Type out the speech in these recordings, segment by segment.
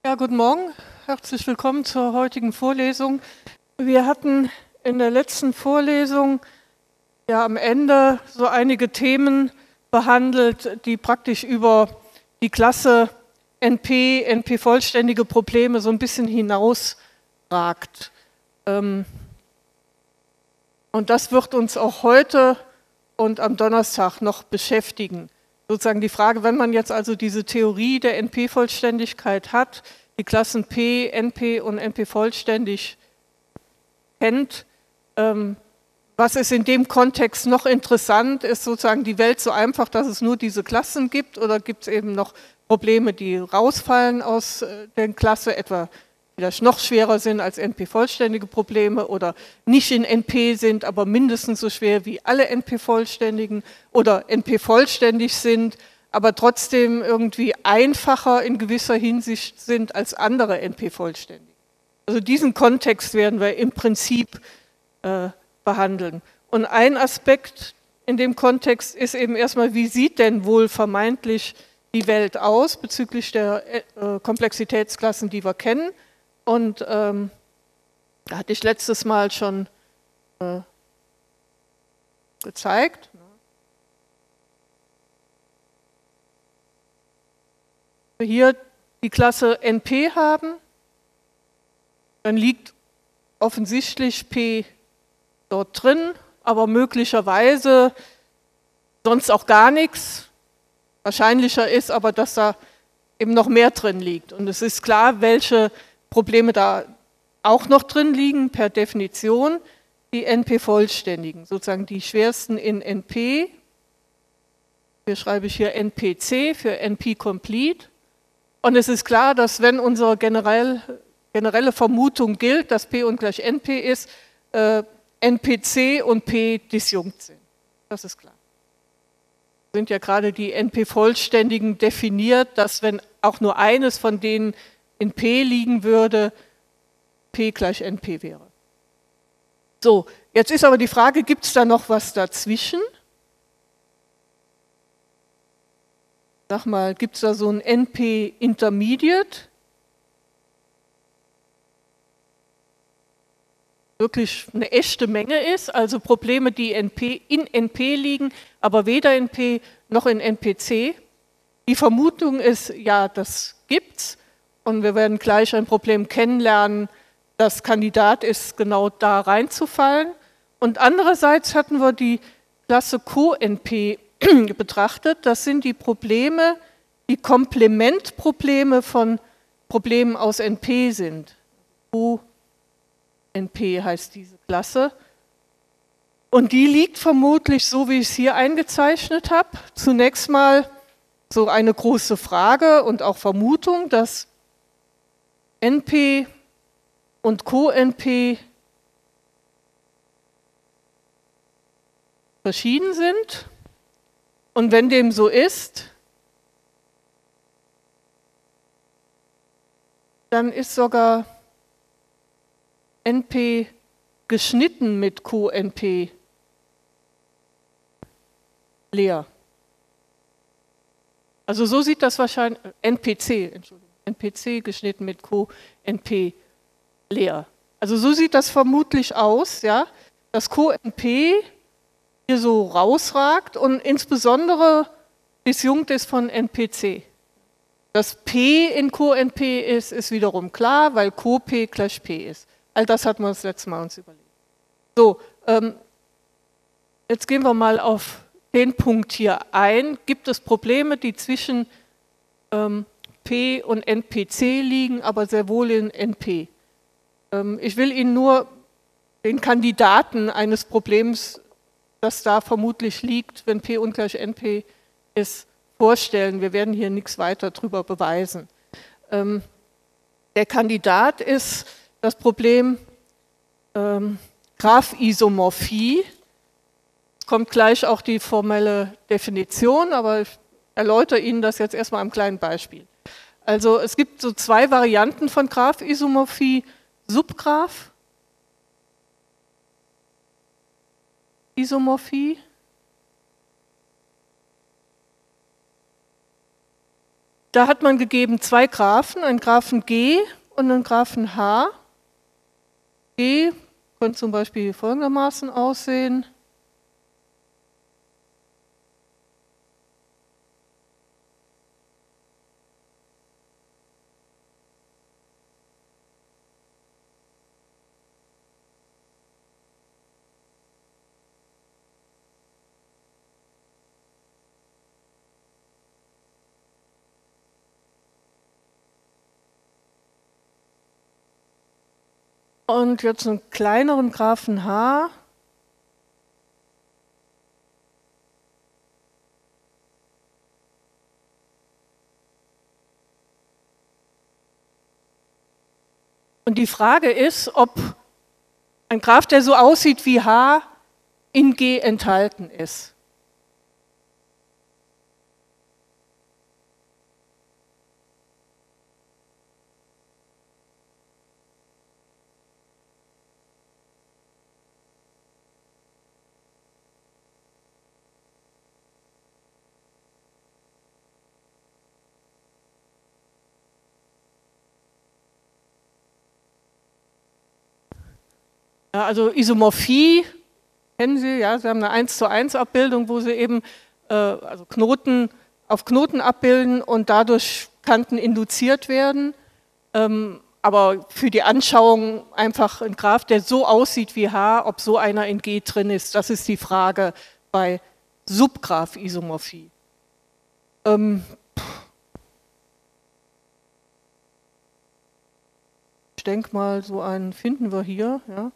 Ja, guten Morgen. Herzlich willkommen zur heutigen Vorlesung. Wir hatten in der letzten Vorlesung ja am Ende so einige Themen behandelt, die praktisch über die Klasse NP-vollständige Probleme so ein bisschen hinausragt. Und das wird uns auch heute und am Donnerstag noch beschäftigen. Sozusagen die Frage, wenn man jetzt also diese Theorie der NP-Vollständigkeit hat, die Klassen P, NP und NP-vollständig kennt, was ist in dem Kontext noch interessant? Ist sozusagen die Welt so einfach, dass es nur diese Klassen gibt, oder gibt es eben noch Probleme, die rausfallen aus der Klasse, etwa die das noch schwerer sind als NP-vollständige Probleme oder nicht in NP sind, aber mindestens so schwer wie alle NP-vollständigen oder NP-vollständig sind, aber trotzdem irgendwie einfacher in gewisser Hinsicht sind als andere NP-vollständige. Also diesen Kontext werden wir im Prinzip behandeln. Und ein Aspekt in dem Kontext ist eben erstmal, wie sieht denn wohl vermeintlich die Welt aus bezüglich der Komplexitätsklassen, die wir kennen. Und da hatte ich letztes Mal schon gezeigt. Wenn wir hier die Klasse NP haben, dann liegt offensichtlich P dort drin, aber möglicherweise sonst auch gar nichts. Wahrscheinlicher ist aber, dass da eben noch mehr drin liegt. Und es ist klar, welche Probleme da auch noch drin liegen, per Definition die NP-vollständigen, sozusagen die schwersten in NP. Hier schreibe ich hier NPC für NP-complete. Und es ist klar, dass wenn unsere generelle Vermutung gilt, dass P ungleich NP ist, NPC und P disjunkt sind. Das ist klar. Sind ja gerade die NP-vollständigen definiert, dass wenn auch nur eines von denen in P liegen würde, P gleich NP wäre. So, jetzt ist aber die Frage, gibt es da noch was dazwischen? Sag mal, gibt es da so ein NP-Intermediate? Wirklich eine echte Menge ist, also Probleme, die in NP liegen, aber weder in P noch in NPC. Die Vermutung ist, ja, das gibt's, und wir werden gleich ein Problem kennenlernen, das Kandidat ist, genau da reinzufallen. Und andererseits hatten wir die Klasse CoNP betrachtet. Das sind die Probleme, die Komplementprobleme von Problemen aus NP sind. NP heißt diese Klasse. Und die liegt vermutlich so, wie ich es hier eingezeichnet habe. Zunächst mal so eine große Frage und auch Vermutung, dass NP und CoNP verschieden sind. Und wenn dem so ist, dann ist sogar NP geschnitten mit CoNP leer. Also so sieht das wahrscheinlich, NPC geschnitten mit CoNP leer. Also so sieht das vermutlich aus, ja, dass CoNP hier so rausragt und insbesondere disjunkt ist von NPC. Dass P in CoNP ist wiederum klar, weil CoP gleich P ist. All das hatten wir das letzte Mal uns überlegt. So, jetzt gehen wir mal auf den Punkt hier ein. Gibt es Probleme, die zwischen P und NPC liegen, aber sehr wohl in NP? Ich will Ihnen nur den Kandidaten eines Problems, das da vermutlich liegt, wenn P ungleich NP ist, vorstellen. Wir werden hier nichts weiter drüber beweisen. Der Kandidat ist das Problem Graphisomorphie. Es kommt gleich auch die formelle Definition, aber ich erläutere Ihnen das jetzt erstmal am kleinen Beispiel. Also es gibt so zwei Varianten von Graphisomorphie. Subgraph-Isomorphie da hat man gegeben zwei Graphen, einen Graphen G und einen Graphen H. G könnte zum Beispiel folgendermaßen aussehen. Und jetzt einen kleineren Graphen H. Und die Frage ist, ob ein Graph, der so aussieht wie H, in G enthalten ist. Ja, also Isomorphie kennen Sie, ja, Sie haben eine 1:1 Abbildung, wo Sie eben also Knoten auf Knoten abbilden und dadurch Kanten induziert werden. Aber für die Anschauung einfach ein Graph, der so aussieht wie H, ob so einer in G drin ist, das ist die Frage bei Subgraph-Isomorphie. Ich denke mal, so einen finden wir hier. Ja.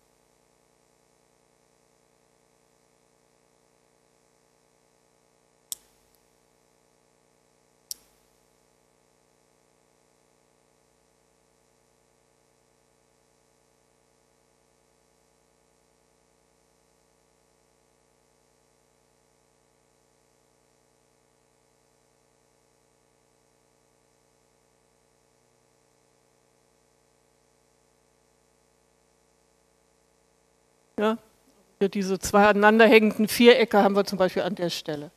Ja, hier diese zwei aneinanderhängenden Vierecke haben wir zum Beispiel an der Stelle.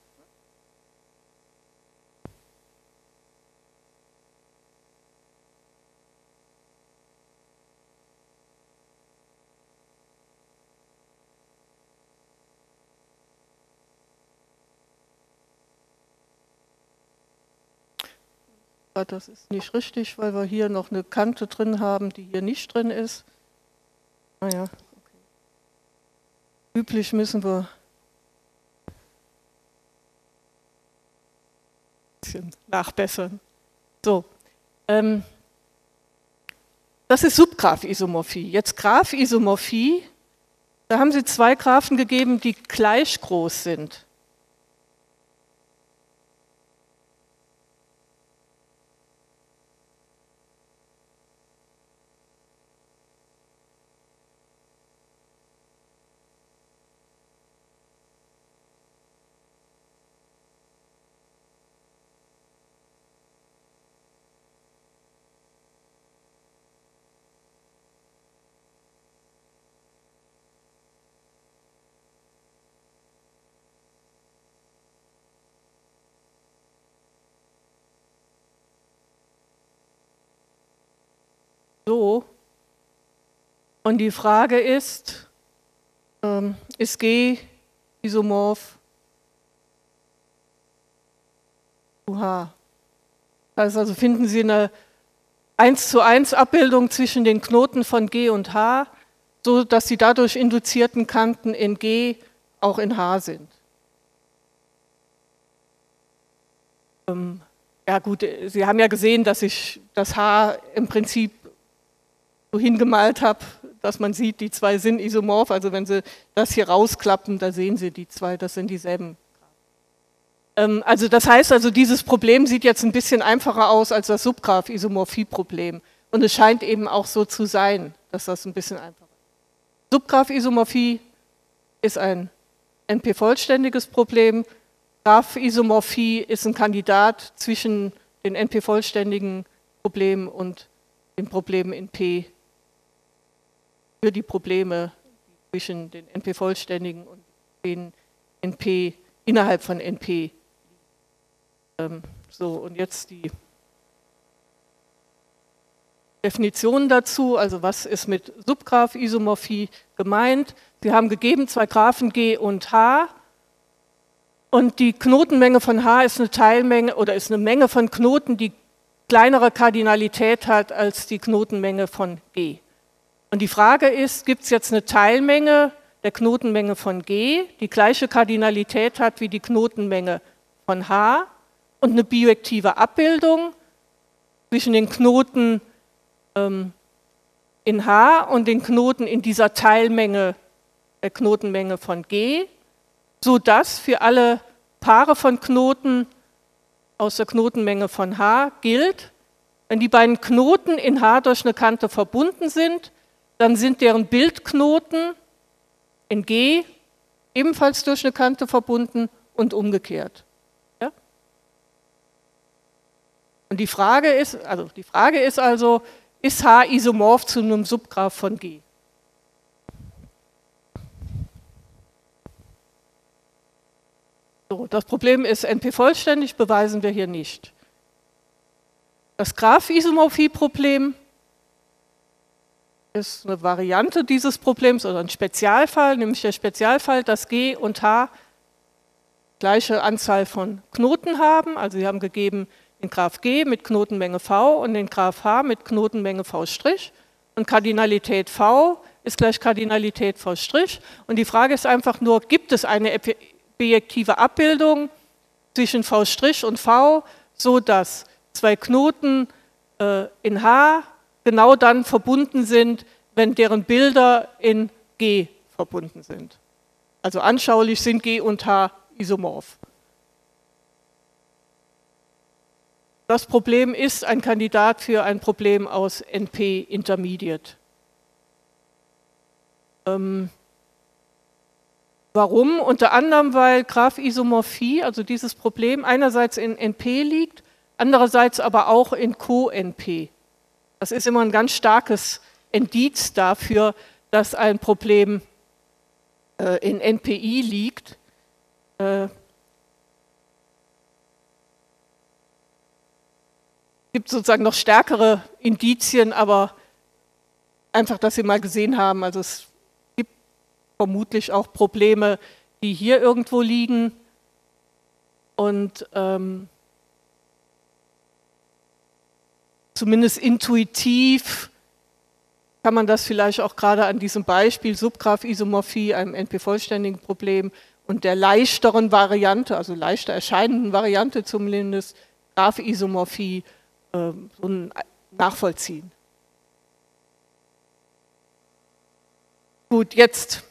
Das ist nicht richtig, weil wir hier noch eine Kante drin haben, die hier nicht drin ist. Naja, okay. Üblich müssen wir ein bisschen nachbessern. So, das ist Subgraph-Isomorphie. Jetzt Graph-Isomorphie, da haben Sie zwei Graphen gegeben, die gleich groß sind. So. Und die Frage ist G isomorph zu H? Das heißt also, finden Sie eine 1:1 Abbildung zwischen den Knoten von G und H, so dass die dadurch induzierten Kanten in G auch in H sind. Ja gut, Sie haben ja gesehen, dass ich das H im Prinzip so hingemalt habe, dass man sieht, die zwei sind isomorph. Also wenn Sie das hier rausklappen, da sehen Sie die zwei, das sind dieselben. Also das heißt also, dieses Problem sieht jetzt ein bisschen einfacher aus als das Subgraph-Isomorphie-Problem. Und es scheint eben auch so zu sein, dass das ein bisschen einfacher ist. Subgraph-Isomorphie ist ein NP-vollständiges Problem. Graph-Isomorphie ist ein Kandidat zwischen den NP-vollständigen Problemen und den Problemen in P. Für die Probleme zwischen den NP-vollständigen und den NP innerhalb von NP. So, und jetzt die Definition dazu, also was ist mit Subgraph-Isomorphie gemeint? Sie haben gegeben zwei Graphen G und H und die Knotenmenge von H ist eine Teilmenge oder ist eine Menge von Knoten, die kleinere Kardinalität hat als die Knotenmenge von G. Und die Frage ist, gibt es jetzt eine Teilmenge der Knotenmenge von G, die gleiche Kardinalität hat wie die Knotenmenge von H und eine bijektive Abbildung zwischen den Knoten in H und den Knoten in dieser Teilmenge der Knotenmenge von G, sodass für alle Paare von Knoten aus der Knotenmenge von H gilt, wenn die beiden Knoten in H durch eine Kante verbunden sind, dann sind deren Bildknoten in G ebenfalls durch eine Kante verbunden und umgekehrt. Ja? Und die Frage ist also, ist H isomorph zu einem Subgraph von G? So, das Problem ist, NP-vollständig beweisen wir hier nicht. Das Graph-Isomorphie-Problem ist eine Variante dieses Problems oder ein Spezialfall, nämlich der Spezialfall, dass G und H gleiche Anzahl von Knoten haben. Also Sie haben gegeben den Graph G mit Knotenmenge V und den Graph H mit Knotenmenge V'. Und Kardinalität V ist gleich Kardinalität V'. Und die Frage ist einfach nur, gibt es eine bijektive Abbildung zwischen V' und V, so dass zwei Knoten in H genau dann verbunden sind, wenn deren Bilder in G verbunden sind. Also anschaulich sind G und H isomorph. Das Problem ist ein Kandidat für ein Problem aus NP Intermediate. Warum? Unter anderem, weil Graph-Isomorphie, also dieses Problem, einerseits in NP liegt, andererseits aber auch in Co-NP. Das ist immer ein ganz starkes Indiz dafür, dass ein Problem in NPI liegt. Es gibt sozusagen noch stärkere Indizien, aber einfach, dass Sie mal gesehen haben, also es gibt vermutlich auch Probleme, die hier irgendwo liegen und zumindest intuitiv kann man das vielleicht auch gerade an diesem Beispiel Subgraph-Isomorphie, einem NP-vollständigen Problem und der leichteren Variante, also leichter erscheinenden Variante zumindest, Graph-Isomorphie so nachvollziehen. Gut, jetzt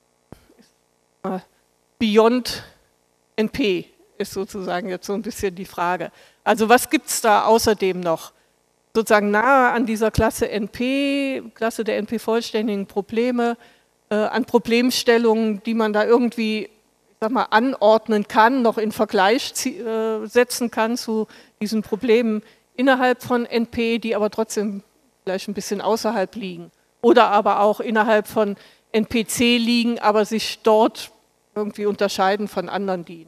Beyond NP ist sozusagen jetzt so ein bisschen die Frage. Also was gibt es da außerdem noch? Sozusagen nahe an dieser Klasse NP, Klasse der NP-vollständigen Probleme, an Problemstellungen, die man da irgendwie, ich sag mal, anordnen kann, noch in Vergleich setzen kann zu diesen Problemen innerhalb von NP, die aber trotzdem vielleicht ein bisschen außerhalb liegen. Oder aber auch innerhalb von NPC liegen, aber sich dort irgendwie unterscheiden von anderen, die.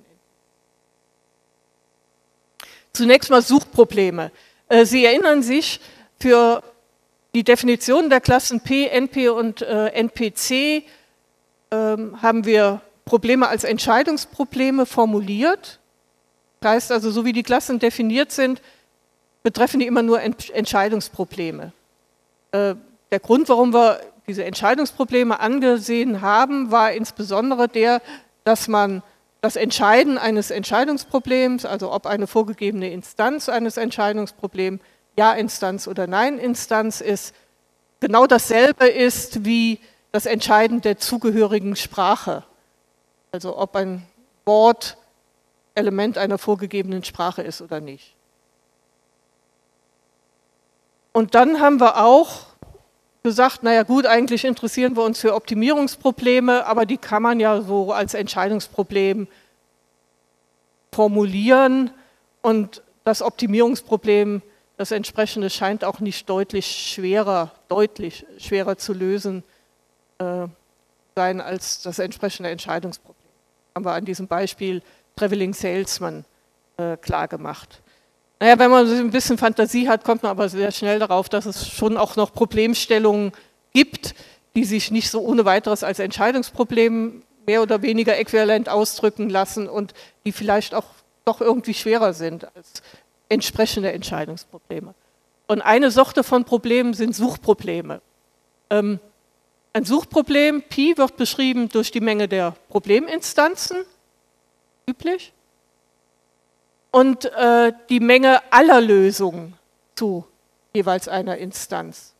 Zunächst mal Suchprobleme. Sie erinnern sich, für die Definition der Klassen P, NP und NPC haben wir Probleme als Entscheidungsprobleme formuliert. Das heißt also, so wie die Klassen definiert sind, betreffen die immer nur Entscheidungsprobleme. Der Grund, warum wir diese Entscheidungsprobleme angesehen haben, war insbesondere der, dass man das Entscheiden eines Entscheidungsproblems, also ob eine vorgegebene Instanz eines Entscheidungsproblems Ja-Instanz oder Nein-Instanz ist, genau dasselbe ist wie das Entscheiden der zugehörigen Sprache. Also ob ein Wort Element einer vorgegebenen Sprache ist oder nicht. Und dann haben wir auch gesagt, naja gut, eigentlich interessieren wir uns für Optimierungsprobleme, aber die kann man ja so als Entscheidungsproblem formulieren und das Optimierungsproblem, das entsprechende, scheint auch nicht deutlich schwerer zu lösen sein als das entsprechende Entscheidungsproblem. Haben wir an diesem Beispiel Traveling Salesman klar gemacht. Naja, wenn man ein bisschen Fantasie hat, kommt man aber sehr schnell darauf, dass es schon auch noch Problemstellungen gibt, die sich nicht so ohne weiteres als Entscheidungsproblem mehr oder weniger äquivalent ausdrücken lassen und die vielleicht auch doch irgendwie schwerer sind als entsprechende Entscheidungsprobleme. Und eine Sorte von Problemen sind Suchprobleme. Ein Suchproblem, Pi, wird beschrieben durch die Menge der Probleminstanzen, üblich, und die Menge aller Lösungen zu jeweils einer Instanz.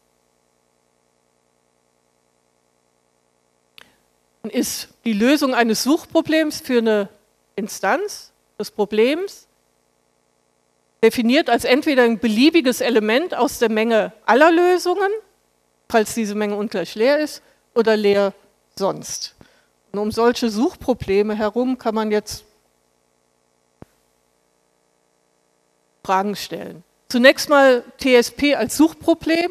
Ist die Lösung eines Suchproblems für eine Instanz des Problems definiert als entweder ein beliebiges Element aus der Menge aller Lösungen, falls diese Menge ungleich leer ist, oder leer sonst. Und um solche Suchprobleme herum kann man jetzt Fragen stellen. Zunächst mal TSP als Suchproblem.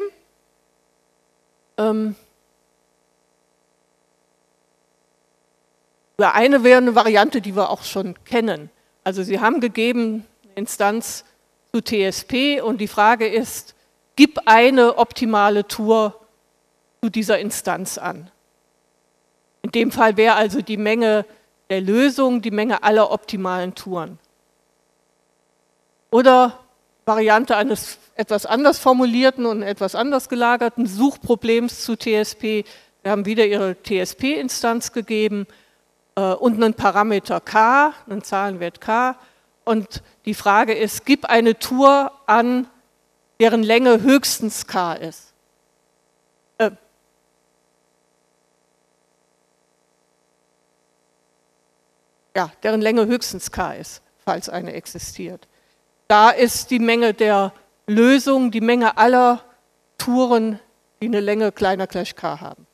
Eine wäre eine Variante, die wir auch schon kennen. Also Sie haben gegeben eine Instanz zu TSP und die Frage ist, gib eine optimale Tour zu dieser Instanz an. In dem Fall wäre also die Menge der Lösung die Menge aller optimalen Touren. Oder Variante eines etwas anders formulierten und etwas anders gelagerten Suchproblems zu TSP. Wir haben wieder Ihre TSP-Instanz gegeben und einen Parameter k, einen Zahlenwert k. Und die Frage ist, gib eine Tour an, deren Länge höchstens k ist. Deren Länge höchstens k ist, falls eine existiert. Da ist die Menge der Lösung, die Menge aller Touren, die eine Länge kleiner gleich k haben.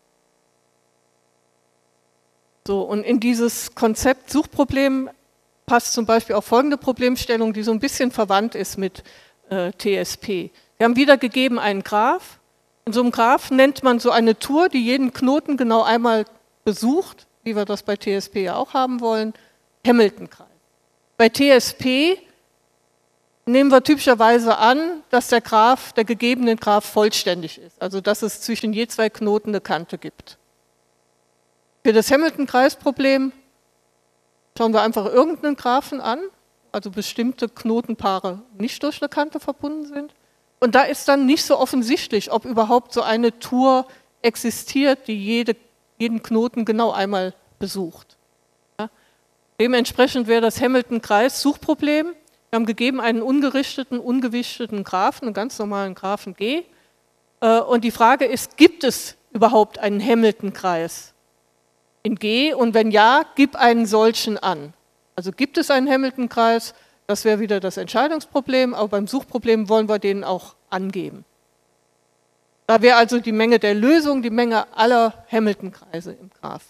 So, und in dieses Konzept Suchproblem passt zum Beispiel auch folgende Problemstellung, die so ein bisschen verwandt ist mit TSP. Wir haben wiedergegeben einen Graph. In so einem Graph nennt man so eine Tour, die jeden Knoten genau einmal besucht, wie wir das bei TSP ja auch haben wollen, Hamilton-Kreis. Bei TSP nehmen wir typischerweise an, dass der gegebene Graph vollständig ist, also dass es zwischen je zwei Knoten eine Kante gibt. Für das Hamilton-Kreis-Problem schauen wir einfach irgendeinen Graphen an, also bestimmte Knotenpaare nicht durch eine Kante verbunden sind. Und da ist dann nicht so offensichtlich, ob überhaupt so eine Tour existiert, die jeden Knoten genau einmal besucht. Ja? Dementsprechend wäre das Hamilton-Kreis-Suchproblem. Wir haben gegeben einen ungerichteten, ungewichteten Graphen, einen ganz normalen Graphen G. Und die Frage ist, gibt es überhaupt einen Hamilton-Kreis in G? Und wenn ja, gib einen solchen an. Also gibt es einen Hamilton-Kreis, das wäre wieder das Entscheidungsproblem, aber beim Suchproblem wollen wir den auch angeben. Da wäre also die Menge der Lösung die Menge aller Hamilton-Kreise im Graph.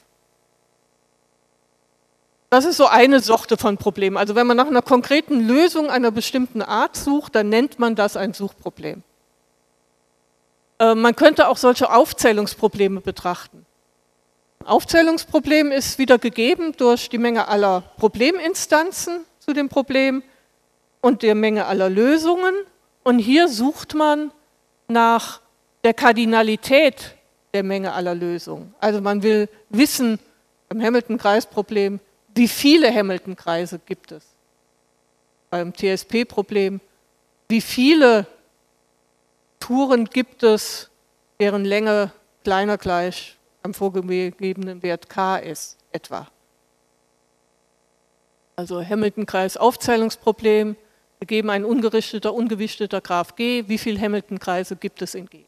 Das ist so eine Sorte von Problemen. Also wenn man nach einer konkreten Lösung einer bestimmten Art sucht, dann nennt man das ein Suchproblem. Man könnte auch solche Aufzählungsprobleme betrachten. Aufzählungsproblem ist wieder gegeben durch die Menge aller Probleminstanzen zu dem Problem und der Menge aller Lösungen. Und hier sucht man nach der Kardinalität der Menge aller Lösungen. Also man will wissen, beim Hamilton-Kreis-Problem, wie viele Hamilton-Kreise gibt es? Beim TSP-Problem, wie viele Touren gibt es, deren Länge kleiner gleich am vorgegebenen Wert k ist, etwa? Also Hamilton-Kreis-Aufzählungsproblem, wir geben ein ungerichteter, ungewichteter Graph G, wie viele Hamilton-Kreise gibt es in G?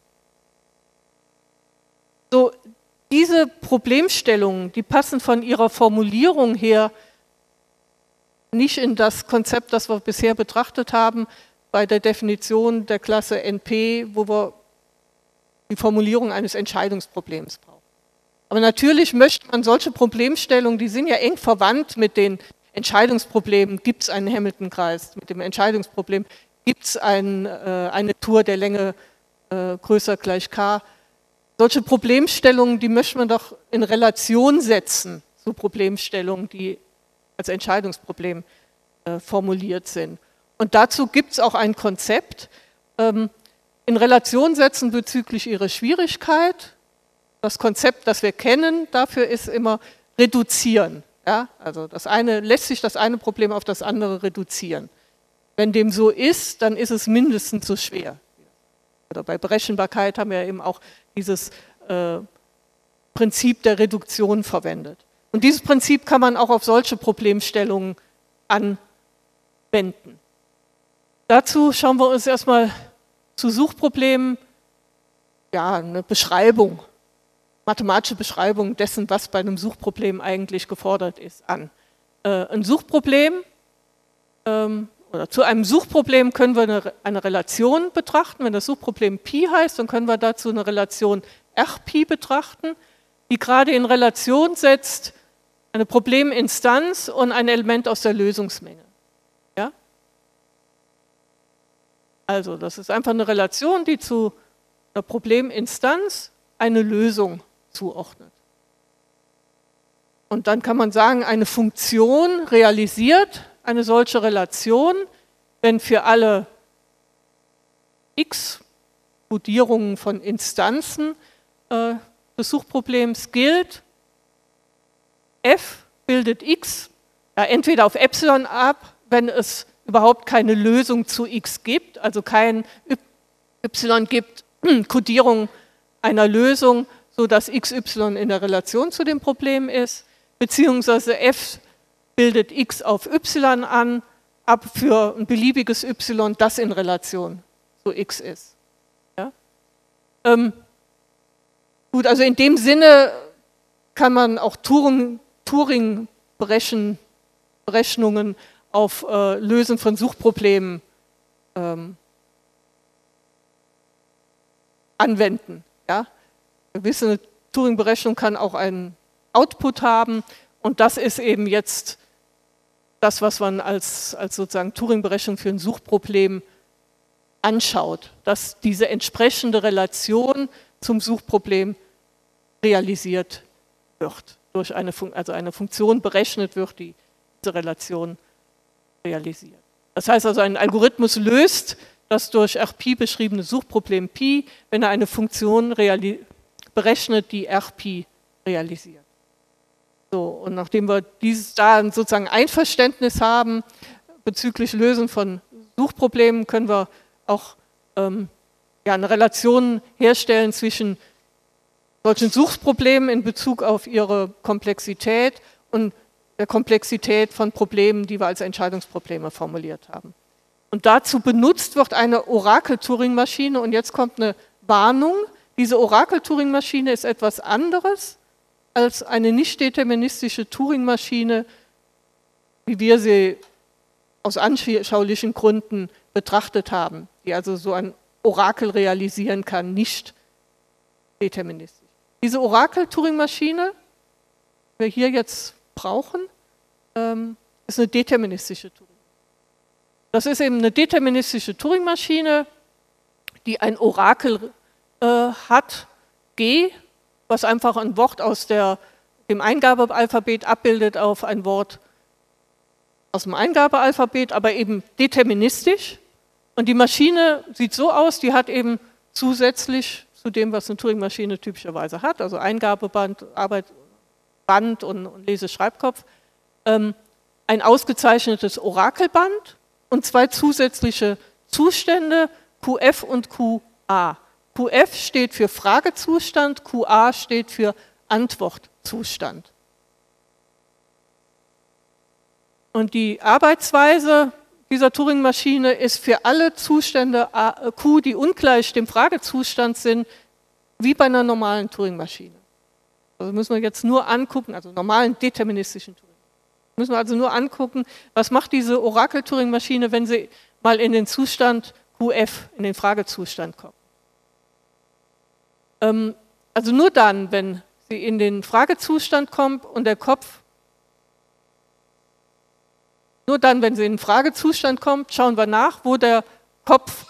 So, diese Problemstellungen, die passen von ihrer Formulierung her nicht in das Konzept, das wir bisher betrachtet haben, bei der Definition der Klasse NP, wo wir die Formulierung eines Entscheidungsproblems brauchen. Aber natürlich möchte man solche Problemstellungen, die sind ja eng verwandt mit den Entscheidungsproblemen, gibt es einen Hamilton-Kreis, mit dem Entscheidungsproblem, gibt es eine Tour der Länge größer gleich k. Solche Problemstellungen, die möchte man doch in Relation setzen zu Problemstellungen, die als Entscheidungsproblem formuliert sind. Und dazu gibt es auch ein Konzept, in Relation setzen bezüglich ihrer Schwierigkeit. Das Konzept, das wir kennen, dafür ist immer reduzieren. Ja? Also lässt sich das eine Problem auf das andere reduzieren. Wenn dem so ist, dann ist es mindestens so schwer. Oder bei Berechenbarkeit haben wir eben auch dieses Prinzip der Reduktion verwendet. Und dieses Prinzip kann man auch auf solche Problemstellungen anwenden. Dazu schauen wir uns erstmal zu Suchproblemen eine Beschreibung, mathematische Beschreibung dessen, was bei einem Suchproblem eigentlich gefordert ist, an. Ein Suchproblem oder zu einem Suchproblem können wir eine Relation betrachten. Wenn das Suchproblem Pi heißt, dann können wir dazu eine Relation Rpi betrachten, die gerade in Relation setzt eine Probleminstanz und ein Element aus der Lösungsmenge. Ja? Also das ist einfach eine Relation, die zu einer Probleminstanz eine Lösung zuordnet. Und dann kann man sagen, eine Funktion realisiert eine solche Relation, wenn für alle x Kodierungen von Instanzen des Suchproblems gilt, f bildet x, entweder auf Epsilon ab, wenn es überhaupt keine Lösung zu x gibt, also kein y gibt Kodierung einer Lösung, sodass xy in der Relation zu dem Problem ist, beziehungsweise f bildet x auf y an, ab für ein beliebiges y, das in Relation zu x ist. Ja? Gut, also in dem Sinne kann man auch Turing-Berechnungen auf Lösen von Suchproblemen anwenden. Ja? Wir wissen, eine Turing-Berechnung kann auch einen Output haben und das ist eben jetzt das, was man als sozusagen Turing-Berechnung für ein Suchproblem anschaut, dass diese entsprechende Relation zum Suchproblem realisiert wird, durch eine Funktion berechnet wird, die diese Relation realisiert. Das heißt also, ein Algorithmus löst das durch Rpi beschriebene Suchproblem Pi, wenn er eine Funktion berechnet, die Rpi realisiert. So, und nachdem wir da sozusagen Einverständnis haben bezüglich Lösen von Suchproblemen, können wir auch eine Relation herstellen zwischen solchen Suchproblemen in Bezug auf ihre Komplexität und der Komplexität von Problemen, die wir als Entscheidungsprobleme formuliert haben. Und dazu benutzt wird eine Orakel-Turing-Maschine und jetzt kommt eine Warnung. Diese Orakel-Turing-Maschine ist etwas anderes als eine nicht deterministische Turing-Maschine, wie wir sie aus anschaulichen Gründen betrachtet haben, die also so ein Orakel realisieren kann, nicht deterministisch. Diese Orakel-Turing-Maschine, die wir hier jetzt brauchen, ist eine deterministische Turing. Das ist eben eine deterministische Turing-Maschine, die ein Orakel hat, G, was einfach ein Wort aus dem Eingabealphabet abbildet auf ein Wort aus dem Eingabealphabet, aber eben deterministisch. Und die Maschine sieht so aus, die hat eben zusätzlich zu dem, was eine Turing-Maschine typischerweise hat, also Eingabeband, Band und Lese-Schreibkopf, ein ausgezeichnetes Orakelband und zwei zusätzliche Zustände, QF und QA. QF steht für Fragezustand, QA steht für Antwortzustand. Und die Arbeitsweise dieser Turing-Maschine ist für alle Zustände Q, die ungleich dem Fragezustand sind, wie bei einer normalen Turing-Maschine. Also müssen wir jetzt nur angucken, also normalen deterministischen Turing. Müssen wir also nur angucken, was macht diese Orakel-Turing-Maschine, wenn sie mal in den Zustand QF, in den Fragezustand kommt. Also nur dann, wenn sie in den Fragezustand kommt und der Kopf, nur dann, wenn sie in den Fragezustand kommt, schauen wir nach, wo der Kopf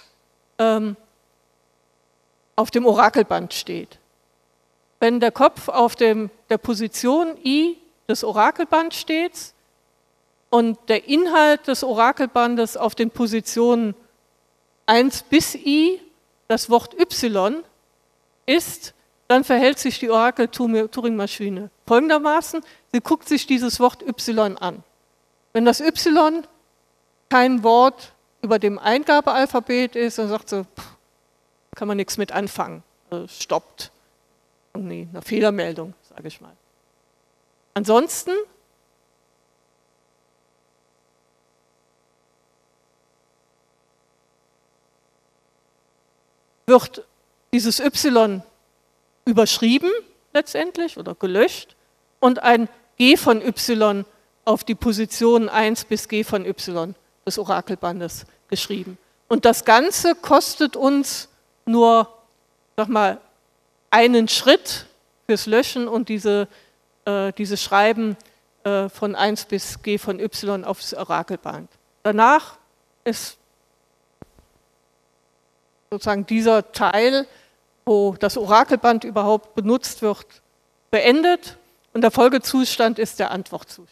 auf dem Orakelband steht. Wenn der Kopf auf der Position I des Orakelbands steht und der Inhalt des Orakelbandes auf den Positionen 1 bis I das Wort Y ist, dann verhält sich die Orakel-Turing-Maschine folgendermaßen: Sie guckt sich dieses Wort Y an. Wenn das Y kein Wort über dem Eingabealphabet ist, dann sagt sie, kann man nichts mit anfangen, stoppt. Und nee, eine Fehlermeldung, sage ich mal. Ansonsten wird dieses Y überschrieben letztendlich oder gelöscht und ein G von Y auf die Position 1 bis G von Y des Orakelbandes geschrieben. Und das Ganze kostet uns nur, sag mal, einen Schritt fürs Löschen und dieses Schreiben von 1 bis G von Y aufs Orakelband. Danach ist sozusagen dieser Teil, wo das Orakelband überhaupt benutzt wird, beendet und der Folgezustand ist der Antwortzustand.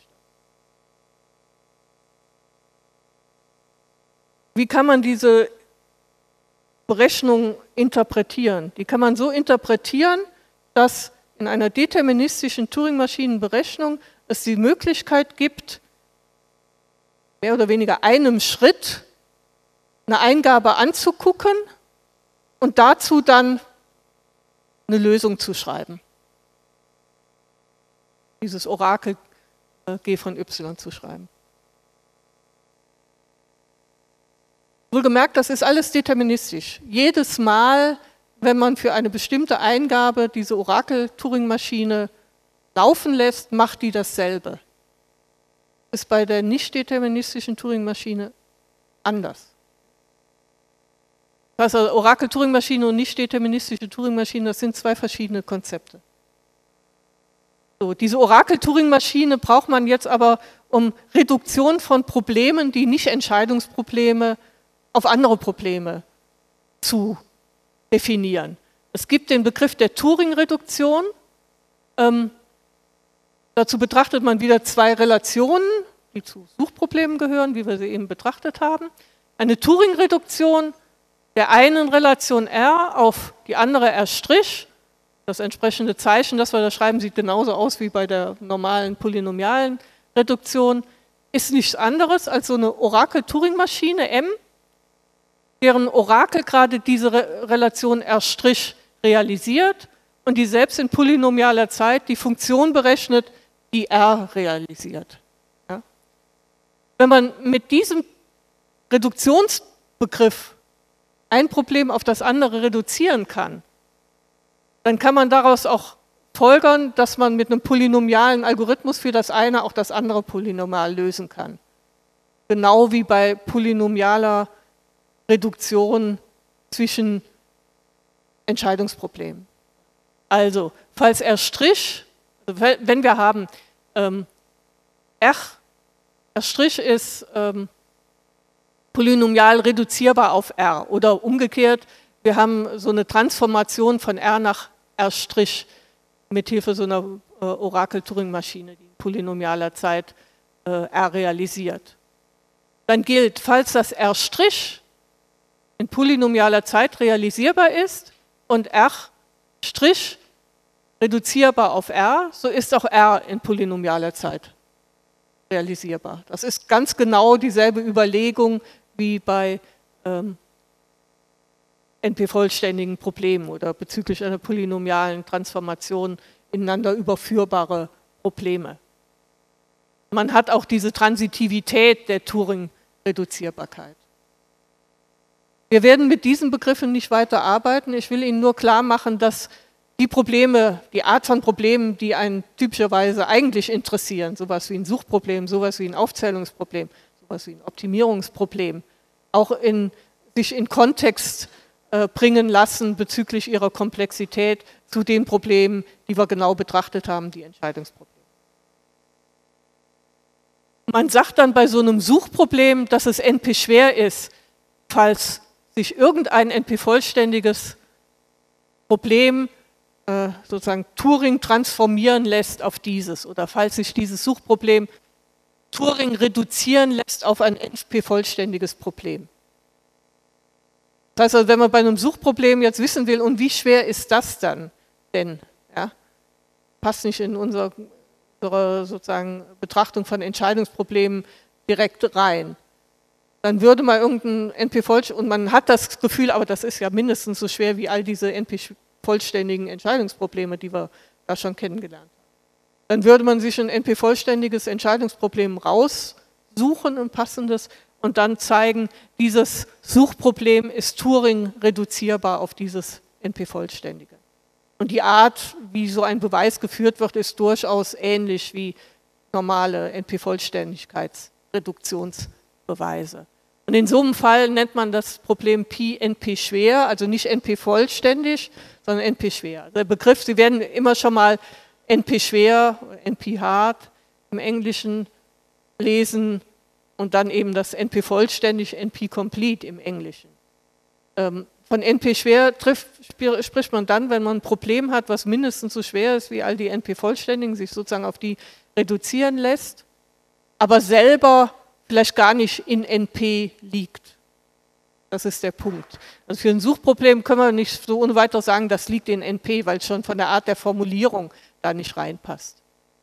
Wie kann man diese Berechnung interpretieren? Die kann man so interpretieren, dass in einer deterministischen Turing-Maschinen-Berechnung es die Möglichkeit gibt, mehr oder weniger einem Schritt eine Eingabe anzugucken und dazu dann eine Lösung zu schreiben. Dieses Orakel G von Y zu schreiben. Wohlgemerkt, das ist alles deterministisch. Jedes Mal, wenn man für eine bestimmte Eingabe diese Orakel-Turing-Maschine laufen lässt, macht die dasselbe. Ist bei der nicht deterministischen Turing-Maschine anders. Also Orakel-Turing-Maschine und nicht deterministische Turing-Maschine, das sind zwei verschiedene Konzepte. So, diese Orakel-Turing-Maschine braucht man jetzt aber, um Reduktion von Problemen, die nicht Entscheidungsprobleme, auf andere Probleme zu definieren. Es gibt den Begriff der Turing-Reduktion. Dazu betrachtet man wieder zwei Relationen, die zu Suchproblemen gehören, wie wir sie eben betrachtet haben. Eine Turing-Reduktion der einen Relation R auf die andere R'. Das entsprechende Zeichen, das wir da schreiben, sieht genauso aus wie bei der normalen polynomialen Reduktion, ist nichts anderes als so eine Orakel-Turing-Maschine M, deren Orakel gerade diese Relation R' realisiert und die selbst in polynomialer Zeit die Funktion berechnet, die R realisiert. Ja? Wenn man mit diesem Reduktionsbegriff ein Problem auf das andere reduzieren kann, dann kann man daraus auch folgern, dass man mit einem polynomialen Algorithmus für das eine auch das andere Polynomial lösen kann. Genau wie bei polynomialer Reduktion zwischen Entscheidungsproblemen. Also, falls R', wenn wir haben R' ist polynomial reduzierbar auf R oder umgekehrt, wir haben so eine Transformation von R nach R' mithilfe so einer Orakel-Turing-Maschine, die in polynomialer Zeit R realisiert. Dann gilt, falls das R' in polynomialer Zeit realisierbar ist und R' reduzierbar auf R, so ist auch R in polynomialer Zeit realisierbar. Das ist ganz genau dieselbe Überlegung wie bei NP-vollständigen Problemen oder bezüglich einer polynomialen Transformation ineinander überführbare Probleme. Man hat auch diese Transitivität der Turing-Reduzierbarkeit. Wir werden mit diesen Begriffen nicht weiter arbeiten. Ich will Ihnen nur klar machen, dass die Probleme, die Art von Problemen, die einen typischerweise eigentlich interessieren, sowas wie ein Suchproblem, sowas wie ein Aufzählungsproblem, sowas wie ein Optimierungsproblem, auch sich in Kontext bringen lassen bezüglich ihrer Komplexität zu den Problemen, die wir genau betrachtet haben, die Entscheidungsprobleme. Man sagt dann bei so einem Suchproblem, dass es NP-schwer ist, falls sich irgendein NP-vollständiges Problem sozusagen Turing transformieren lässt auf dieses oder falls sich dieses Suchproblem Turing reduzieren lässt auf ein NP-vollständiges Problem. Das heißt also, wenn man bei einem Suchproblem jetzt wissen will, und wie schwer ist das dann denn? Ja, passt nicht in unsere sozusagen Betrachtung von Entscheidungsproblemen direkt rein. Dann würde man irgendein NP-vollständig, und man hat das Gefühl, aber das ist ja mindestens so schwer wie all diese NP-vollständigen Entscheidungsprobleme, die wir da schon kennengelernt haben. Dann würde man sich ein NP-vollständiges Entscheidungsproblem raussuchen, ein passendes, und dann zeigen, dieses Suchproblem ist Turing reduzierbar auf dieses NP-vollständige. Und die Art, wie so ein Beweis geführt wird, ist durchaus ähnlich wie normale NP-Vollständigkeitsreduktionsbeweise. Und in so einem Fall nennt man das Problem Pi NP-schwer, also nicht NP-vollständig, sondern NP-schwer. Der Begriff, Sie werden immer schon mal NP-schwer, NP-hard im Englischen lesen und dann eben das NP-vollständig, NP-complete im Englischen. Von NP-schwer spricht man dann, wenn man ein Problem hat, was mindestens so schwer ist wie all die NP-vollständigen, sich sozusagen auf die reduzieren lässt, aber selber vielleicht gar nicht in NP liegt. Das ist der Punkt. Also für ein Suchproblem können wir nicht so ohne weiteres sagen, das liegt in NP, weil es schon von der Art der Formulierung da nicht reinpasst.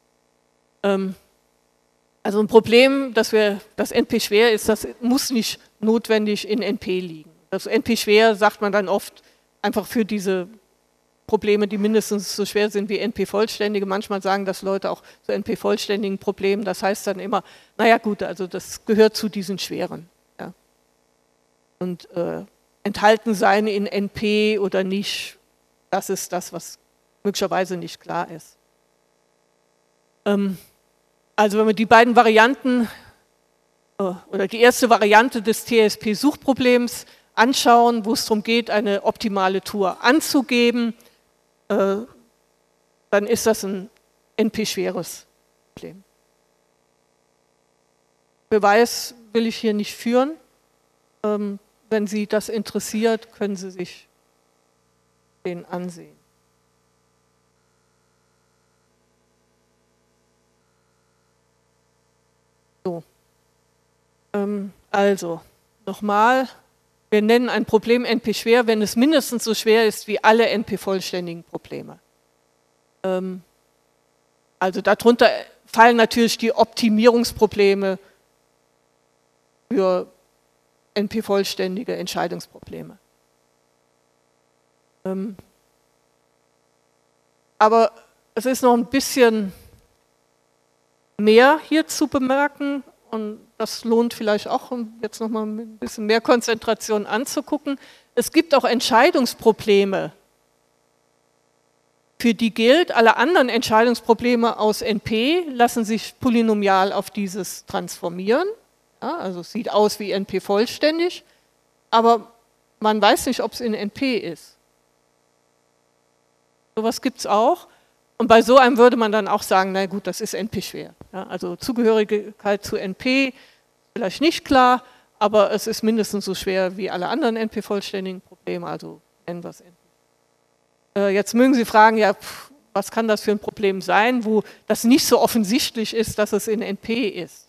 Also ein Problem, das NP schwer ist, das muss nicht notwendig in NP liegen. Das NP schwer sagt man dann oft einfach für diese Probleme, die mindestens so schwer sind wie NP-vollständige. Manchmal sagen das Leute auch zu NP-vollständigen Problemen. Das heißt dann immer, naja gut, also das gehört zu diesen schweren. Ja. Und enthalten sein in NP oder nicht, das ist das, was möglicherweise nicht klar ist. Also wenn wir die beiden Varianten oder die erste Variante des TSP-Suchproblems anschauen, wo es darum geht, eine optimale Tour anzugeben, dann ist das ein NP-schweres Problem. Beweis will ich hier nicht führen. Wenn Sie das interessiert, können Sie sich den ansehen. So. Also, nochmal. Wir nennen ein Problem NP schwer, wenn es mindestens so schwer ist wie alle NP-vollständigen Probleme. Also darunter fallen natürlich die Optimierungsprobleme für NP-vollständige Entscheidungsprobleme. Aber es ist noch ein bisschen mehr hier zu bemerken. Und das lohnt vielleicht auch, um jetzt nochmal mit ein bisschen mehr Konzentration anzugucken. Es gibt auch Entscheidungsprobleme, für die gilt, alle anderen Entscheidungsprobleme aus NP lassen sich polynomial auf dieses transformieren. Ja, also es sieht aus wie NP vollständig, aber man weiß nicht, ob es in NP ist. Sowas gibt es auch. Und bei so einem würde man dann auch sagen, na gut, das ist NP schwer. Ja, also Zugehörigkeit zu NP, vielleicht nicht klar, aber es ist mindestens so schwer wie alle anderen NP-vollständigen Probleme, also nennen wir es NP. Jetzt mögen Sie fragen, ja, was kann das für ein Problem sein, wo das nicht so offensichtlich ist, dass es in NP ist.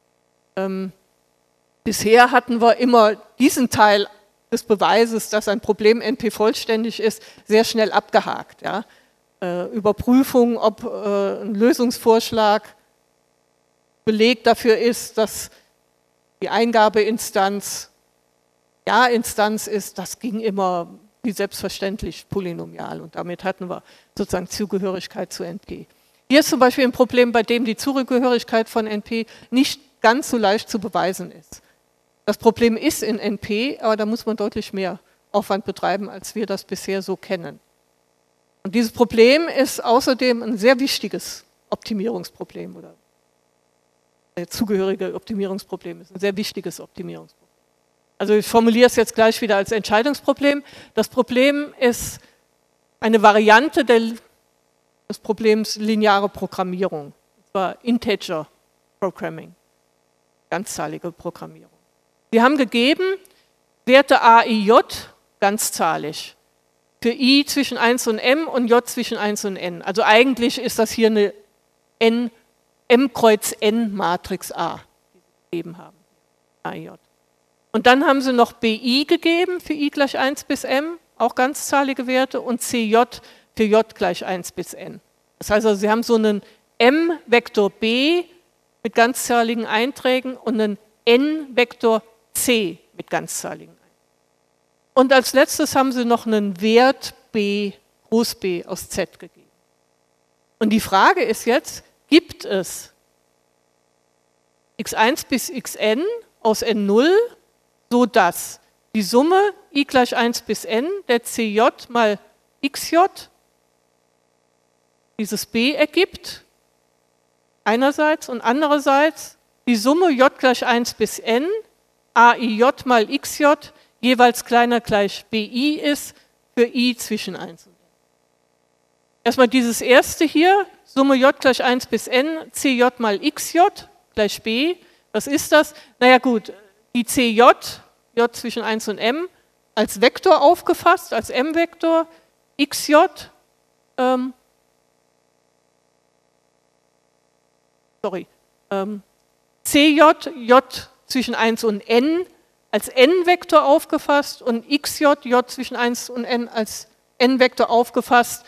Bisher hatten wir immer diesen Teil des Beweises, dass ein Problem NP-vollständig ist, sehr schnell abgehakt. Ja. Überprüfung, ob ein Lösungsvorschlag Beleg dafür ist, dass die Eingabeinstanz Ja-Instanz ist, das ging immer wie selbstverständlich polynomial und damit hatten wir sozusagen Zugehörigkeit zu NP. Hier ist zum Beispiel ein Problem, bei dem die Zugehörigkeit von NP nicht ganz so leicht zu beweisen ist. Das Problem ist in NP, aber da muss man deutlich mehr Aufwand betreiben, als wir das bisher so kennen. Und dieses Problem ist außerdem ein sehr wichtiges Optimierungsproblem oder zugehörige Optimierungsproblem ist ein sehr wichtiges Optimierungsproblem. Also ich formuliere es jetzt gleich wieder als Entscheidungsproblem. Das Problem ist eine Variante des Problems lineare Programmierung, und zwar Integer Programming, ganzzahlige Programmierung. Wir haben gegeben Werte a, i, j ganzzahlig. Für i zwischen 1 und m und j zwischen 1 und n. Also eigentlich ist das hier eine M Kreuz N Matrix A gegeben haben. AJ. Und dann haben sie noch BI gegeben für I gleich 1 bis M, auch ganzzahlige Werte, und CJ für J gleich 1 bis N. Das heißt also, sie haben so einen M-Vektor B mit ganzzahligen Einträgen und einen N-Vektor C mit ganzzahligen Einträgen. Und als letztes haben sie noch einen Wert B, Groß B aus Z gegeben. Und die Frage ist jetzt, gibt es x1 bis xn aus n0, sodass die Summe i gleich 1 bis n der cj mal xj dieses b ergibt, einerseits, und andererseits die Summe j gleich 1 bis n aij mal xj jeweils kleiner gleich bi ist für i zwischen 1 und n. Erstmal dieses erste hier, Summe j gleich 1 bis n, cj mal xj gleich b. Was ist das? Naja gut, die cj, j zwischen 1 und m, als Vektor aufgefasst, als m-Vektor, xj, cj, j zwischen 1 und n, als n-Vektor aufgefasst und xj, j zwischen 1 und n als n-Vektor aufgefasst,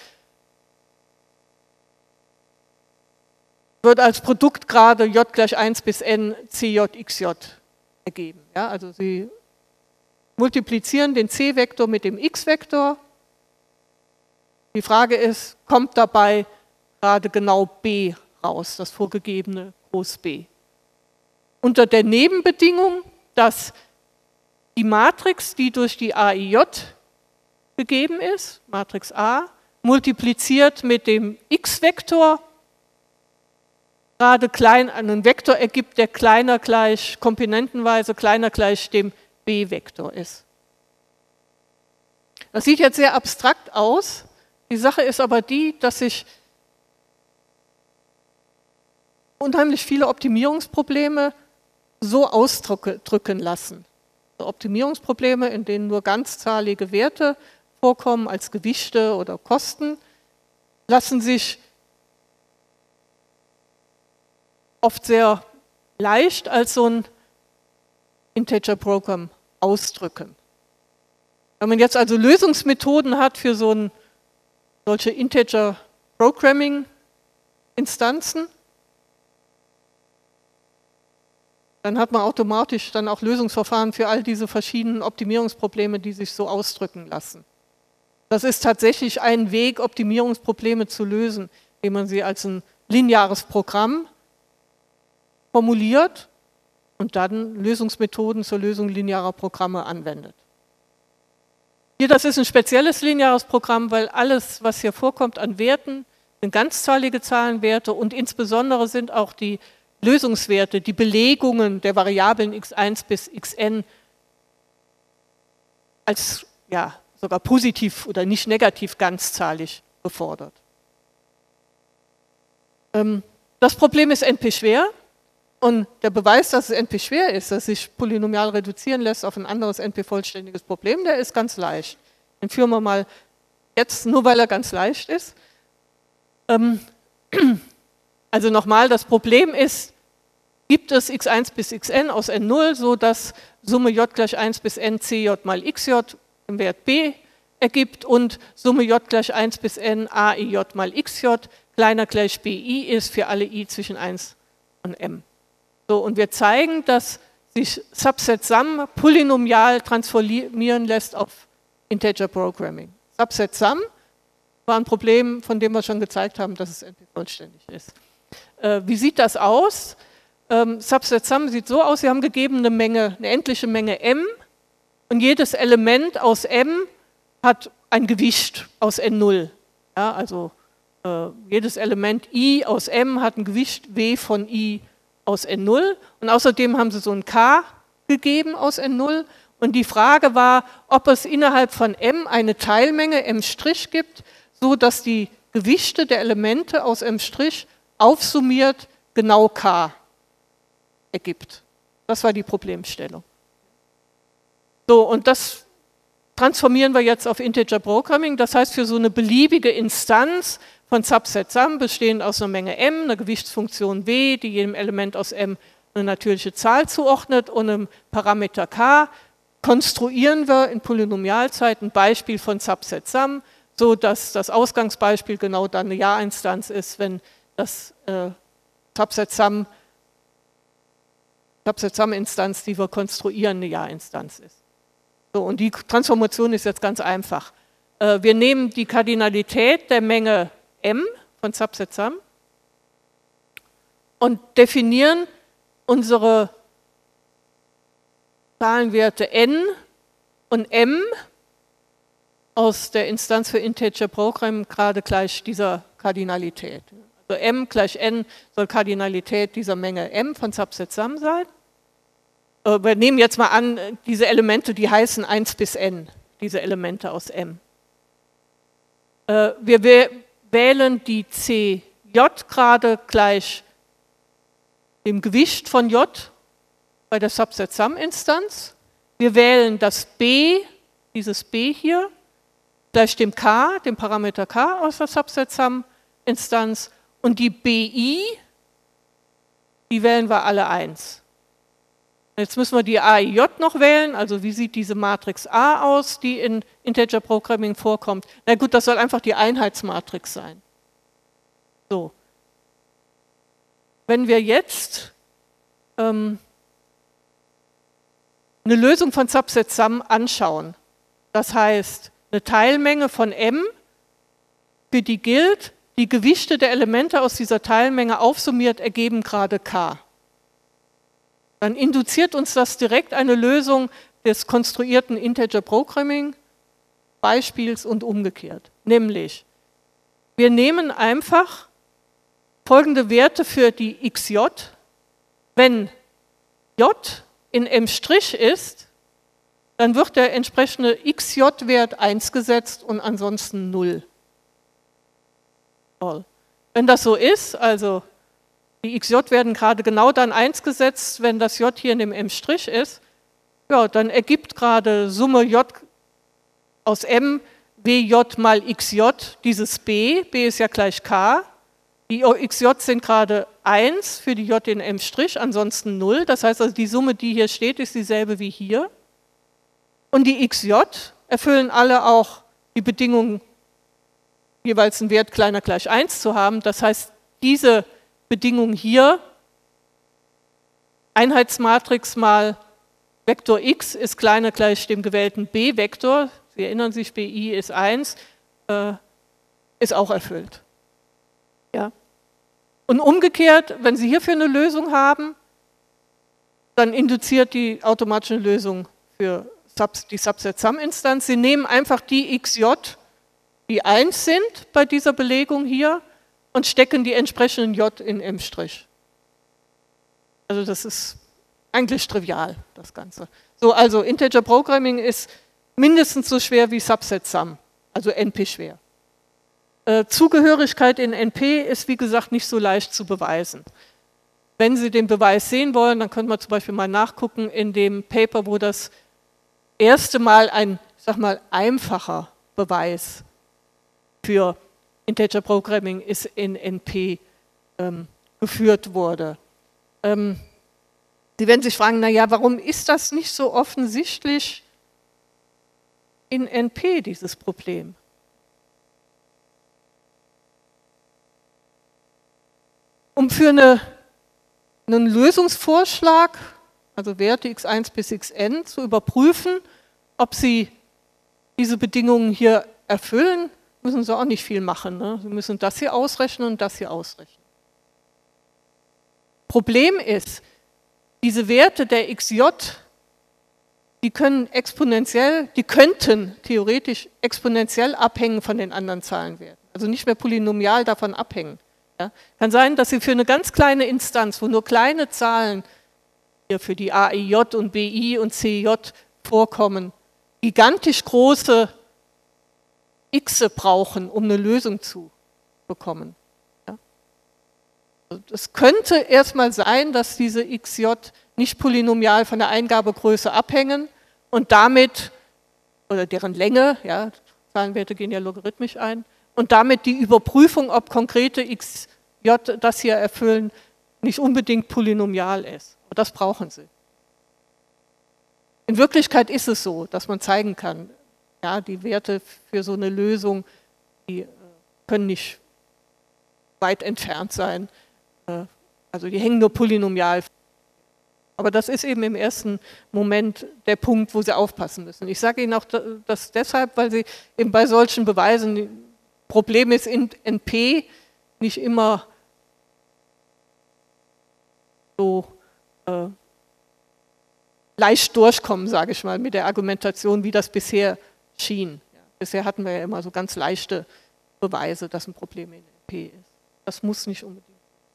wird als Produktgrade j gleich 1 bis n cj xj ergeben. Ja, also Sie multiplizieren den c-Vektor mit dem x-Vektor. Die Frage ist, kommt dabei gerade genau b raus, das vorgegebene Groß B? Unter der Nebenbedingung, dass die Matrix, die durch die AIJ gegeben ist, Matrix A, multipliziert mit dem x-Vektor, gerade einen Vektor ergibt, der kleiner gleich, komponentenweise kleiner gleich dem b-Vektor ist. Das sieht jetzt sehr abstrakt aus. Die Sache ist aber die, dass sich unheimlich viele Optimierungsprobleme so ausdrücken lassen. Optimierungsprobleme, in denen nur ganzzahlige Werte vorkommen als Gewichte oder Kosten, lassen sich oft sehr leicht als so ein Integer-Program ausdrücken. Wenn man jetzt also Lösungsmethoden hat für solche Integer-Programming-Instanzen, dann hat man automatisch dann auch Lösungsverfahren für all diese verschiedenen Optimierungsprobleme, die sich so ausdrücken lassen. Das ist tatsächlich ein Weg, Optimierungsprobleme zu lösen, indem man sie als ein lineares Programm formuliert und dann Lösungsmethoden zur Lösung linearer Programme anwendet. Hier, das ist ein spezielles lineares Programm, weil alles, was hier vorkommt an Werten, sind ganzzahlige Zahlenwerte und insbesondere sind auch die Lösungswerte, die Belegungen der Variablen x1 bis xn als sogar positiv oder nicht negativ ganzzahlig gefordert. Das Problem ist NP schwer und der Beweis, dass es NP schwer ist, dass sich polynomial reduzieren lässt auf ein anderes NP-vollständiges Problem, der ist ganz leicht. Den führen wir mal jetzt, nur weil er ganz leicht ist. Also nochmal, das Problem ist, gibt es x1 bis xn aus n0, so dass Summe j gleich 1 bis n cj mal xj im Wert b ergibt und Summe j gleich 1 bis n aij mal xj kleiner gleich bi ist für alle i zwischen 1 und m. So, und wir zeigen, dass sich Subset Sum polynomial transformieren lässt auf Integer Programming. Subset Sum war ein Problem, von dem wir schon gezeigt haben, dass es NP-vollständig ist. Wie sieht das aus? Subset Sum sieht so aus, Sie haben gegeben eine endliche Menge m und jedes Element aus m hat ein Gewicht aus n0. Ja, also jedes Element i aus m hat ein Gewicht w von i aus n0 und außerdem haben Sie so ein k gegeben aus n0 und die Frage war, ob es innerhalb von m eine Teilmenge m' gibt, so dass die Gewichte der Elemente aus m' aufsummiert genau k ergibt. Das war die Problemstellung. So, und das transformieren wir jetzt auf Integer Programming. Das heißt, für so eine beliebige Instanz von Subset Sum, bestehend aus einer Menge m, einer Gewichtsfunktion w, die jedem Element aus m eine natürliche Zahl zuordnet und einem Parameter k, konstruieren wir in Polynomialzeit ein Beispiel von Subset Sum, so dass das Ausgangsbeispiel genau dann eine Ja-Instanz ist, wenn das Subset Sum-Instanz, die wir konstruieren, eine Ja-Instanz ist. So, und die Transformation ist jetzt ganz einfach. Wir nehmen die Kardinalität der Menge m von Subset Sum und definieren unsere Zahlenwerte n und m aus der Instanz für Integer Programming gerade gleich dieser Kardinalität. Also m gleich n soll Kardinalität dieser Menge m von Subset Sum sein. Wir nehmen jetzt mal an, diese Elemente, die heißen 1 bis n, diese Elemente aus m. Wir wählen die CJ gerade gleich dem Gewicht von J bei der Subset Sum Instanz. Wir wählen das B, dieses B hier, gleich dem K, dem Parameter K aus der Subset Sum Instanz. Und die BI, die wählen wir alle 1. Jetzt müssen wir die AIJ noch wählen, also wie sieht diese Matrix A aus, die in Integer Programming vorkommt. Na gut, das soll einfach die Einheitsmatrix sein. So. Wenn wir jetzt eine Lösung von Subset Sum anschauen, das heißt eine Teilmenge von m, für die gilt, die Gewichte der Elemente aus dieser Teilmenge aufsummiert ergeben gerade k. Dann induziert uns das direkt eine Lösung des konstruierten Integer Programming Beispiels und umgekehrt. Nämlich, wir nehmen einfach folgende Werte für die xj. Wenn j in m' ist, dann wird der entsprechende xj-Wert 1 gesetzt und ansonsten 0. Wenn das so ist, also die xj werden gerade genau dann 1 gesetzt, wenn das j hier in dem m' ist, ja, dann ergibt gerade Summe j aus m wj mal xj dieses b ist ja gleich k, die xj sind gerade 1 für die j in m', ansonsten 0, das heißt also die Summe, die hier steht, ist dieselbe wie hier. Und die xj erfüllen alle auch die Bedingung, jeweils einen Wert kleiner gleich 1 zu haben, das heißt diese Bedingung hier, Einheitsmatrix mal Vektor x ist kleiner gleich dem gewählten b-Vektor, Sie erinnern sich, bi ist 1, ist auch erfüllt. Ja. Und umgekehrt, wenn Sie hierfür eine Lösung haben, dann induziert die automatische Lösung für die Subset-Sum-Instanz. Sie nehmen einfach die xj, die 1 sind bei dieser Belegung hier, und stecken die entsprechenden j in m'. Also das ist eigentlich trivial, das Ganze. So, also Integer Programming ist mindestens so schwer wie Subset Sum, also NP schwer. Zugehörigkeit in NP ist, wie gesagt, nicht so leicht zu beweisen. Wenn Sie den Beweis sehen wollen, dann können wir zum Beispiel mal nachgucken in dem Paper, wo das erste Mal ein, ich sag mal, einfacher Beweis für Integer Programming ist in NP geführt wurde. Sie werden sich fragen, naja, warum ist das nicht so offensichtlich in NP, dieses Problem? Um für einen Lösungsvorschlag, also Werte x1 bis xn, zu überprüfen, ob Sie diese Bedingungen hier erfüllen, müssen Sie auch nicht viel machen. Ne? Sie müssen das hier ausrechnen und das hier ausrechnen. Problem ist, diese Werte der xj, die könnten theoretisch exponentiell abhängen von den anderen Zahlenwerten. Also nicht mehr polynomial davon abhängen. Ja? Kann sein, dass Sie für eine ganz kleine Instanz, wo nur kleine Zahlen hier für die AIJ und BI und CJ vorkommen, gigantisch große Xe brauchen, um eine Lösung zu bekommen. Ja? Also es könnte erstmal sein, dass diese xj nicht polynomial von der Eingabegröße abhängen und damit, oder deren Länge, ja, Zahlenwerte gehen ja logarithmisch ein, und damit die Überprüfung, ob konkrete xj das hier erfüllen, nicht unbedingt polynomial ist. Und das brauchen Sie. In Wirklichkeit ist es so, dass man zeigen kann, ja, die Werte für so eine Lösung, die können nicht weit entfernt sein. Also die hängen nur polynomial. Aber das ist eben im ersten Moment der Punkt, wo Sie aufpassen müssen. Ich sage Ihnen auch das deshalb, weil Sie eben bei solchen Beweisen, Problem ist in NP nicht immer so leicht durchkommen, sage ich mal, mit der Argumentation, wie das bisher schien. Ja, bisher hatten wir ja immer so ganz leichte Beweise, dass ein Problem in NP ist. Das muss nicht unbedingt.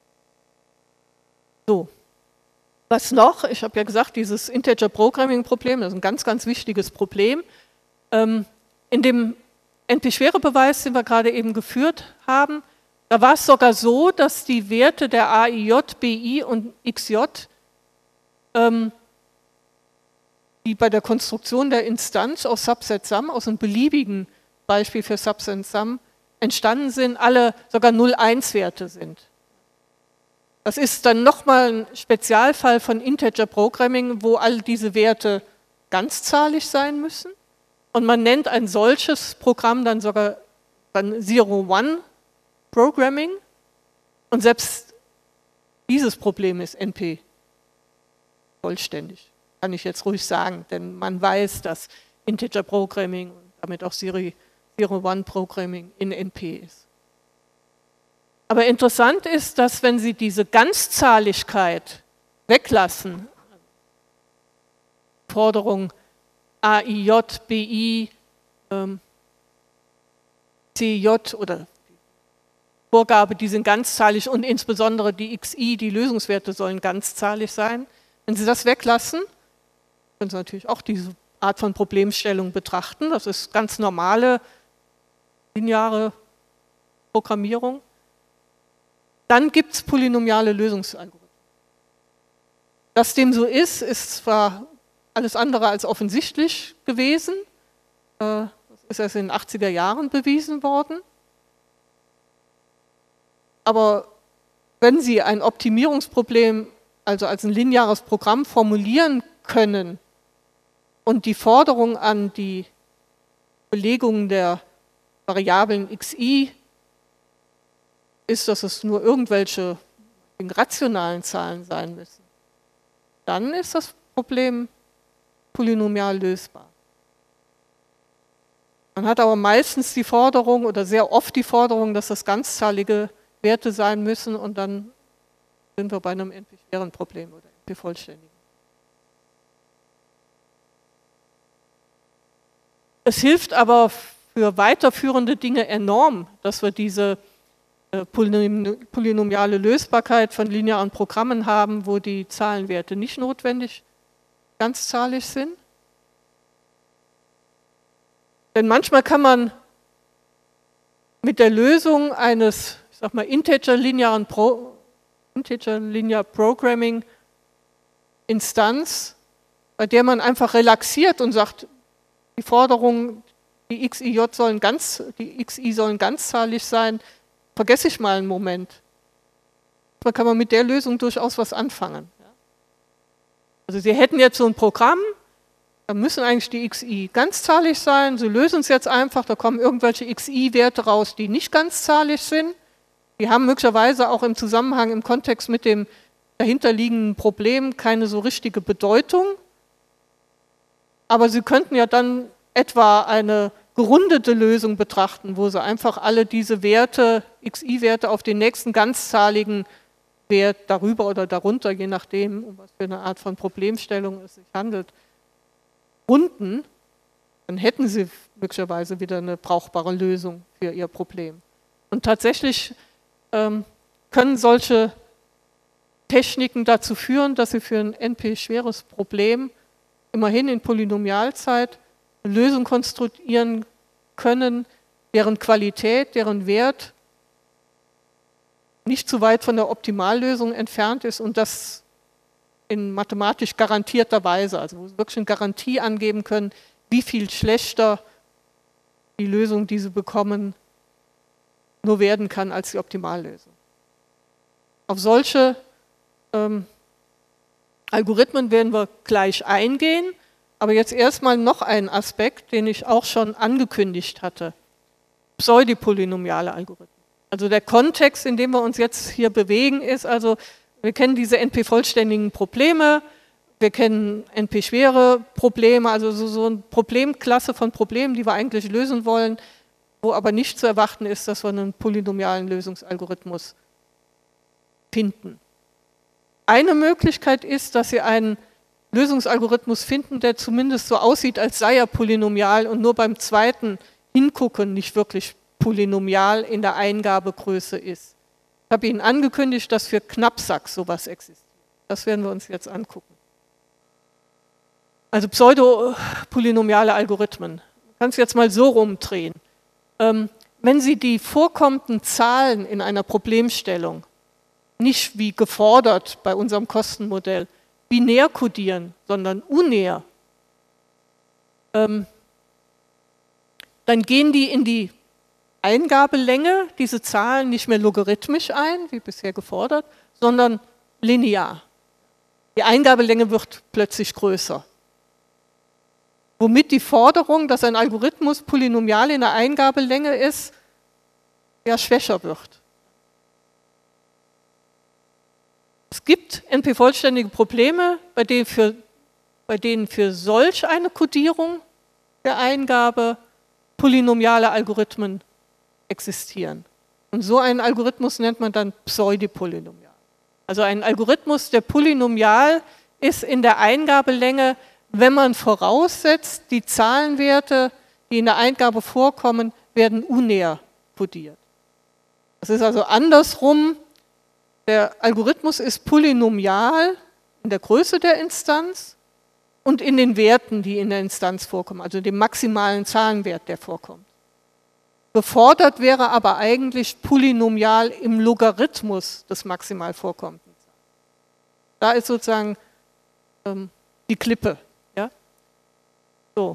So, was noch? Ich habe ja gesagt, dieses Integer-Programming-Problem, das ist ein ganz, ganz wichtiges Problem. In dem NP-Schwere-Beweis, den wir gerade eben geführt haben, da war es sogar so, dass die Werte der AIJ, BI und XJ, die bei der Konstruktion der Instanz aus Subset Sum, aus einem beliebigen Beispiel für Subset Sum, entstanden sind, alle sogar 0,1-Werte sind. Das ist dann nochmal ein Spezialfall von Integer Programming, wo all diese Werte ganzzahlig sein müssen. Und man nennt ein solches Programm dann sogar Zero-One Programming. Und selbst dieses Problem ist NP vollständig, kann ich jetzt ruhig sagen, denn man weiß, dass Integer Programming und damit auch Zero-One Programming in NP ist. Aber interessant ist, dass wenn Sie diese Ganzzahligkeit weglassen, Forderung AIJ, BI, CJ oder die Vorgabe, die sind ganzzahlig und insbesondere die XI, die Lösungswerte sollen ganzzahlig sein. Wenn Sie das weglassen, können Sie natürlich auch diese Art von Problemstellung betrachten. Das ist ganz normale lineare Programmierung. Dann gibt es polynomiale Lösungsalgorithmen. Dass dem so ist, ist zwar alles andere als offensichtlich gewesen. Das ist erst in den 80er Jahren bewiesen worden. Aber wenn Sie ein Optimierungsproblem, also als ein lineares Programm formulieren können und die Forderung an die Belegung der Variablen xi ist, dass es nur irgendwelche rationalen Zahlen sein müssen, dann ist das Problem polynomial lösbar. Man hat aber meistens die Forderung oder sehr oft die Forderung, dass das ganzzahlige Werte sein müssen und dann sind wir bei einem NP-schweren Problem oder NP-vollständigen. Es hilft aber für weiterführende Dinge enorm, dass wir diese polynomiale Lösbarkeit von linearen Programmen haben, wo die Zahlenwerte nicht notwendig ganzzahlig sind. Denn manchmal kann man mit der Lösung eines, ich sag mal, Integer Linear Programming Instanz, bei der man einfach relaxiert und sagt, die Forderungen, die XI sollen ganzzahlig sein, vergesse ich mal einen Moment. Da kann man mit der Lösung durchaus was anfangen. Also Sie hätten jetzt so ein Programm, da müssen eigentlich die XI ganzzahlig sein, Sie lösen es jetzt einfach, da kommen irgendwelche XI-Werte raus, die nicht ganzzahlig sind. Die haben möglicherweise auch im Zusammenhang, im Kontext mit dem dahinterliegenden Problem keine so richtige Bedeutung. Aber Sie könnten ja dann etwa eine gerundete Lösung betrachten, wo Sie einfach alle diese Werte, XI-Werte auf den nächsten ganzzahligen Wert darüber oder darunter, je nachdem, um was für eine Art von Problemstellung es sich handelt, runden, dann hätten Sie möglicherweise wieder eine brauchbare Lösung für Ihr Problem. Und tatsächlich können solche Techniken dazu führen, dass Sie für ein NP-schweres Problem immerhin in Polynomialzeit eine Lösung konstruieren können, deren Qualität, deren Wert nicht zu weit von der Optimallösung entfernt ist und das in mathematisch garantierter Weise, also wo Sie wirklich eine Garantie angeben können, wie viel schlechter die Lösung, die Sie bekommen, nur werden kann als die Optimallösung. Auf solche Algorithmen werden wir gleich eingehen, aber jetzt erstmal noch einen Aspekt, den ich auch schon angekündigt hatte. Pseudopolynomiale Algorithmen. Also der Kontext, in dem wir uns jetzt hier bewegen, ist also, wir kennen diese NP-vollständigen Probleme, wir kennen NP-schwere Probleme, also so eine Problemklasse von Problemen, die wir eigentlich lösen wollen, wo aber nicht zu erwarten ist, dass wir einen polynomialen Lösungsalgorithmus finden. Eine Möglichkeit ist, dass Sie einen Lösungsalgorithmus finden, der zumindest so aussieht, als sei er polynomial und nur beim zweiten Hingucken nicht wirklich polynomial in der Eingabegröße ist. Ich habe Ihnen angekündigt, dass für Knappsack sowas existiert. Das werden wir uns jetzt angucken. Also pseudopolynomiale Algorithmen. Man kann es jetzt mal so rumdrehen. Wenn Sie die vorkommenden Zahlen in einer Problemstellung nicht wie gefordert bei unserem Kostenmodell binär kodieren, sondern unär, dann gehen die in die Eingabelänge, diese Zahlen nicht mehr logarithmisch ein, wie bisher gefordert, sondern linear. Die Eingabelänge wird plötzlich größer. Womit die Forderung, dass ein Algorithmus polynomial in der Eingabelänge ist, ja schwächer wird. Es gibt NP-vollständige Probleme, bei denen für solch eine Kodierung der Eingabe polynomiale Algorithmen existieren. Und so einen Algorithmus nennt man dann pseudopolynomial. Also ein Algorithmus, der polynomial ist in der Eingabelänge, wenn man voraussetzt, die Zahlenwerte, die in der Eingabe vorkommen, werden unär kodiert. Das ist also andersrum. Der Algorithmus ist polynomial in der Größe der Instanz und in den Werten, die in der Instanz vorkommen, also dem maximalen Zahlenwert, der vorkommt. Gefordert wäre aber eigentlich polynomial im Logarithmus des maximal vorkommenden. Da ist sozusagen die Klippe. Ja? So.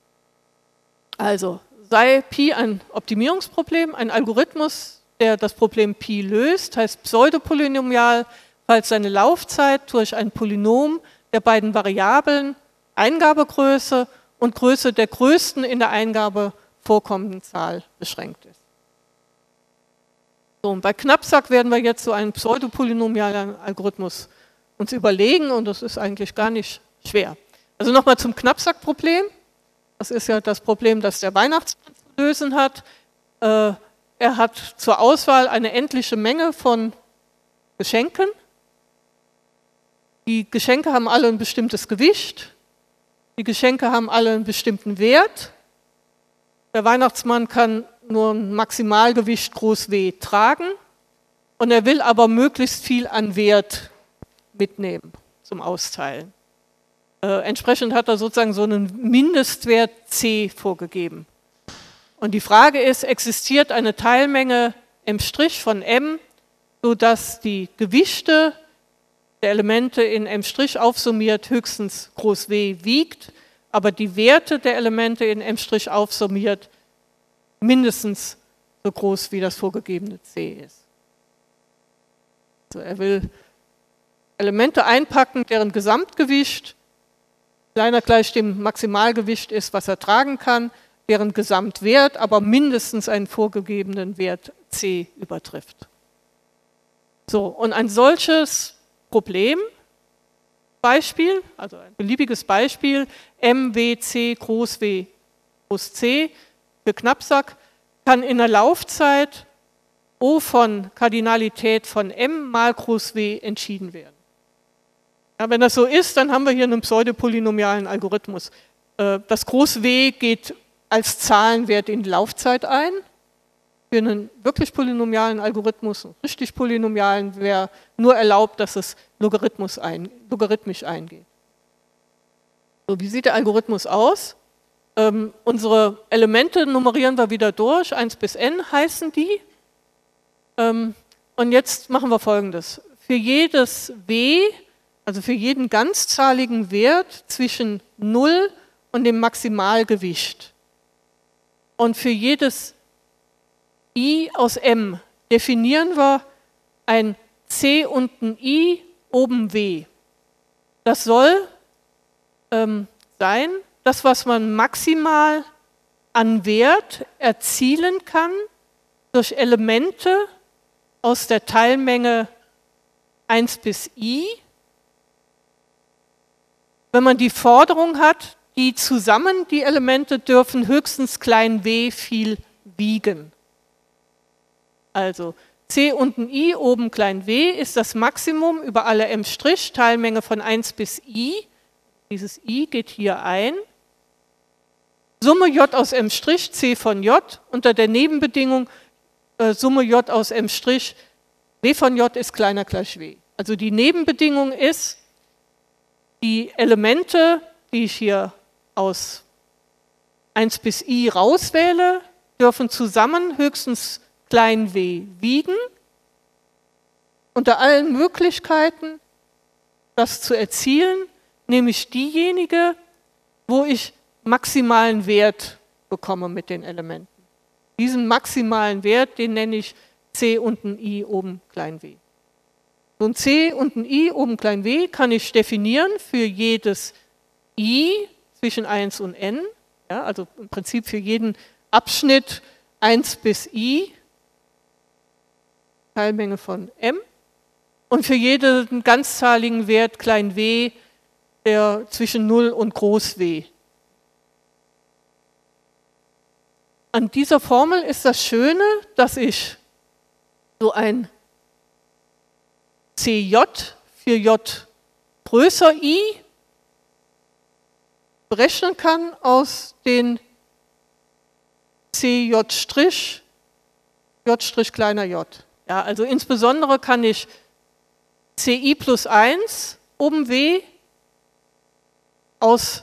Also sei Pi ein Optimierungsproblem, ein Algorithmus, der das Problem Pi löst, heißt pseudopolynomial, falls seine Laufzeit durch ein Polynom der beiden Variablen Eingabegröße und Größe der größten in der Eingabe vorkommenden Zahl beschränkt ist. So, und bei Knappsack werden wir jetzt so einen pseudopolynomialen Algorithmus uns überlegen und das ist eigentlich gar nicht schwer. Also nochmal zum Knappsack-Problem. Das ist ja das Problem, das der Weihnachtsmann zu lösen hat. Er hat zur Auswahl eine endliche Menge von Geschenken. Die Geschenke haben alle ein bestimmtes Gewicht. Die Geschenke haben alle einen bestimmten Wert. Der Weihnachtsmann kann nur ein Maximalgewicht groß W tragen und er will aber möglichst viel an Wert mitnehmen zum Austeilen. Entsprechend hat er sozusagen so einen Mindestwert C vorgegeben. Und die Frage ist, existiert eine Teilmenge M' von M, sodass die Gewichte der Elemente in M' aufsummiert höchstens groß W wiegt, aber die Werte der Elemente in M' aufsummiert mindestens so groß wie das vorgegebene C ist. Also er will Elemente einpacken, deren Gesamtgewicht kleiner gleich dem Maximalgewicht ist, was er tragen kann, deren Gesamtwert aber mindestens einen vorgegebenen Wert C übertrifft. So, und ein solches Problembeispiel, also ein beliebiges Beispiel, M, W, C, groß W, groß C für Knappsack, kann in der Laufzeit O von Kardinalität von M mal groß W entschieden werden. Ja, wenn das so ist, dann haben wir hier einen pseudopolynomialen Algorithmus. Das groß W geht als Zahlenwert in die Laufzeit ein. Für einen wirklich polynomialen Algorithmus, einen richtig polynomialen, wäre nur erlaubt, dass es logarithmisch eingeht. So, wie sieht der Algorithmus aus? Unsere Elemente nummerieren wir wieder durch, 1 bis n heißen die. Und jetzt machen wir Folgendes. Für jedes W, also für jeden ganzzahligen Wert zwischen 0 und dem Maximalgewicht und für jedes I aus M definieren wir ein C und ein I oben W. Das soll sein, das, was man maximal an Wert erzielen kann durch Elemente aus der Teilmenge 1 bis I, wenn man die Forderung hat, die zusammen, die Elemente dürfen höchstens klein w viel wiegen. Also C und ein I oben klein w ist das Maximum über alle M', Teilmenge von 1 bis I. Dieses I geht hier ein. Summe J aus M', C von J unter der Nebenbedingung Summe J aus M', W von J ist kleiner gleich W. Also die Nebenbedingung ist, die Elemente, die ich hier aus 1 bis I rauswähle, dürfen zusammen höchstens klein w wiegen. Unter allen Möglichkeiten, das zu erzielen, nehme ich diejenige, wo ich maximalen Wert bekomme mit den Elementen. Diesen maximalen Wert, den nenne ich C und ein I oben klein w. So ein C und ein I oben klein w kann ich definieren für jedes I zwischen 1 und n, ja, also im Prinzip für jeden Abschnitt 1 bis I, Teilmenge von M, und für jeden ganzzahligen Wert klein w, der zwischen 0 und groß W. An dieser Formel ist das Schöne, dass ich so ein CJ für J größer I berechnen kann aus den CJ', J' kleiner j. Ja, also insbesondere kann ich CI plus 1 oben W aus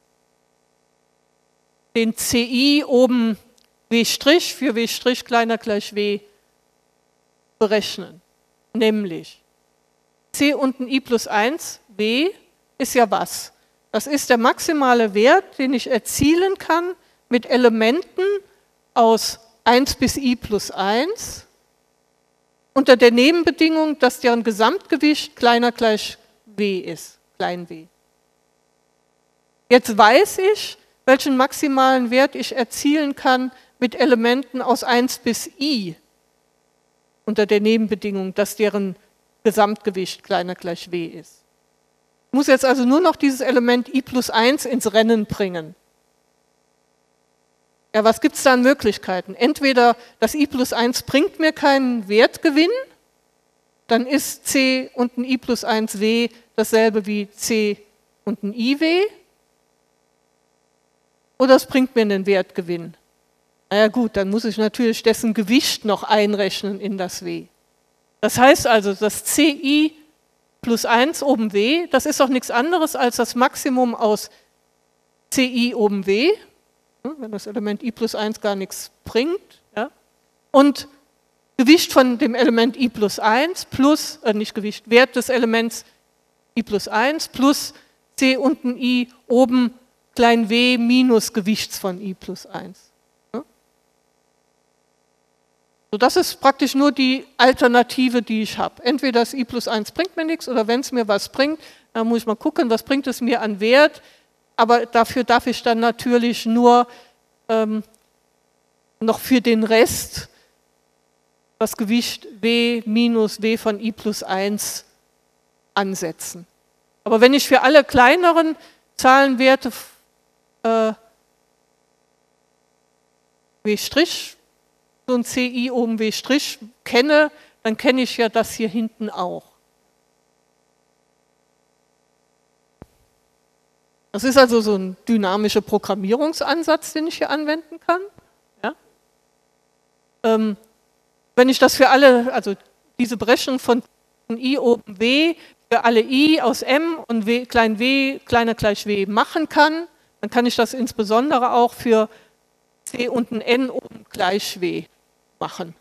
den CI oben W' für W' kleiner gleich W berechnen. Nämlich C und ein I plus 1 W ist ja was? Das ist der maximale Wert, den ich erzielen kann mit Elementen aus 1 bis I plus 1 unter der Nebenbedingung, dass deren Gesamtgewicht kleiner gleich W ist, klein w. Jetzt weiß ich, welchen maximalen Wert ich erzielen kann mit Elementen aus 1 bis I unter der Nebenbedingung, dass deren Gesamtgewicht kleiner gleich W ist. Ich muss jetzt also nur noch dieses Element I plus 1 ins Rennen bringen. Ja, was gibt es da an Möglichkeiten? Entweder das I plus 1 bringt mir keinen Wertgewinn, dann ist C und ein I plus 1 W dasselbe wie C und ein IW, oder es bringt mir einen Wertgewinn. Na ja gut, dann muss ich natürlich dessen Gewicht noch einrechnen in das W. Das heißt also, das CI plus 1 oben W, das ist doch nichts anderes als das Maximum aus CI oben W, wenn das Element I plus 1 gar nichts bringt, ja, und Gewicht von dem Element I plus 1 plus, nicht Gewicht, Wert des Elements I plus 1 plus C und ein I oben klein w minus Gewichts von I plus 1. Ja. So, das ist praktisch nur die Alternative, die ich habe. Entweder das I plus 1 bringt mir nichts, oder wenn es mir was bringt, dann muss ich mal gucken, was bringt es mir an Wert. Aber dafür darf ich dann natürlich nur noch für den Rest das Gewicht W minus W von I plus 1 ansetzen. Aber wenn ich für alle kleineren Zahlenwerte W', so ein CI oben W' kenne, dann kenne ich ja das hier hinten auch. Das ist also so ein dynamischer Programmierungsansatz, den ich hier anwenden kann. Ja? Wenn ich das für alle, also diese Berechnung von I oben W für alle I aus M und w kleiner gleich W machen kann, dann kann ich das insbesondere auch für C und ein N oben gleich W machen.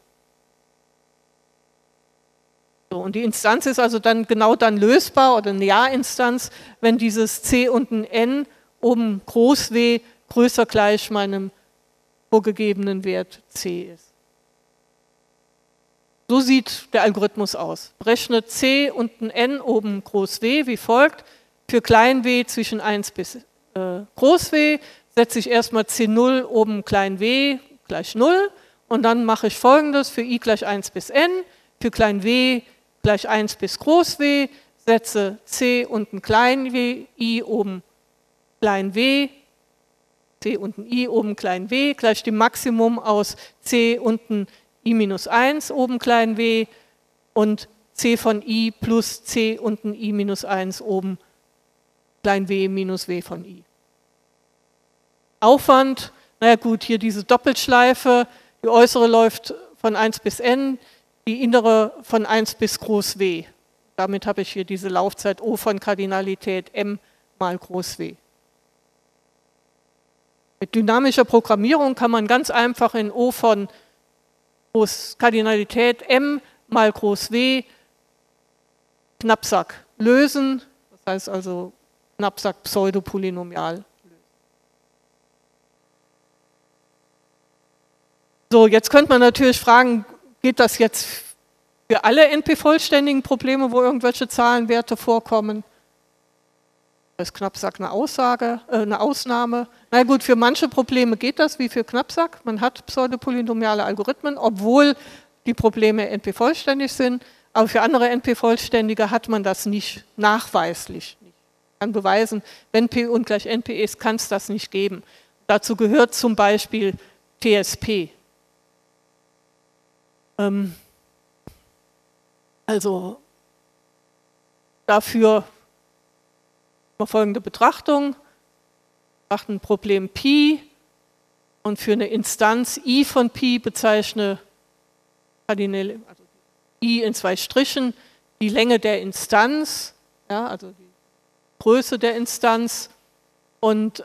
So, und die Instanz ist also dann genau dann lösbar, oder eine Ja-Instanz, wenn dieses C und ein N oben groß W größer gleich meinem vorgegebenen Wert C ist. So sieht der Algorithmus aus. Berechne C und ein n oben groß W wie folgt. Für klein w zwischen 1 bis groß W setze ich erstmal C0 oben klein w gleich 0 und dann mache ich folgendes für i gleich 1 bis n, für klein w gleich 1 bis groß W, setze C und ein klein w, i oben klein w, C und ein i oben klein w, gleich dem Maximum aus C und ein i minus 1 oben klein w und C von i plus C und ein i minus 1 oben klein w minus w von i. Aufwand, naja gut, hier diese Doppelschleife, die äußere läuft von 1 bis n, die innere von 1 bis groß w. Damit habe ich hier diese Laufzeit O von Kardinalität m mal groß w. Mit dynamischer Programmierung kann man ganz einfach in O von Kardinalität m mal groß w Knappsack lösen, das heißt also Knappsack pseudopolynomial. So, jetzt könnte man natürlich fragen, geht das jetzt für alle NP-vollständigen Probleme, wo irgendwelche Zahlenwerte vorkommen? Das ist Knappsack eine Ausnahme. Na gut, für manche Probleme geht das, wie für Knappsack. Man hat pseudopolynomiale Algorithmen, obwohl die Probleme NP-vollständig sind. Aber für andere NP-Vollständige hat man das nicht nachweislich. Man kann beweisen, wenn P ungleich NP ist, kann es das nicht geben. Dazu gehört zum Beispiel TSP. Also dafür folgende Betrachtung. Wir betrachten ein Problem Pi und für eine Instanz I von Pi bezeichne also I in 2 Strichen die Länge der Instanz, ja, also die Größe der Instanz und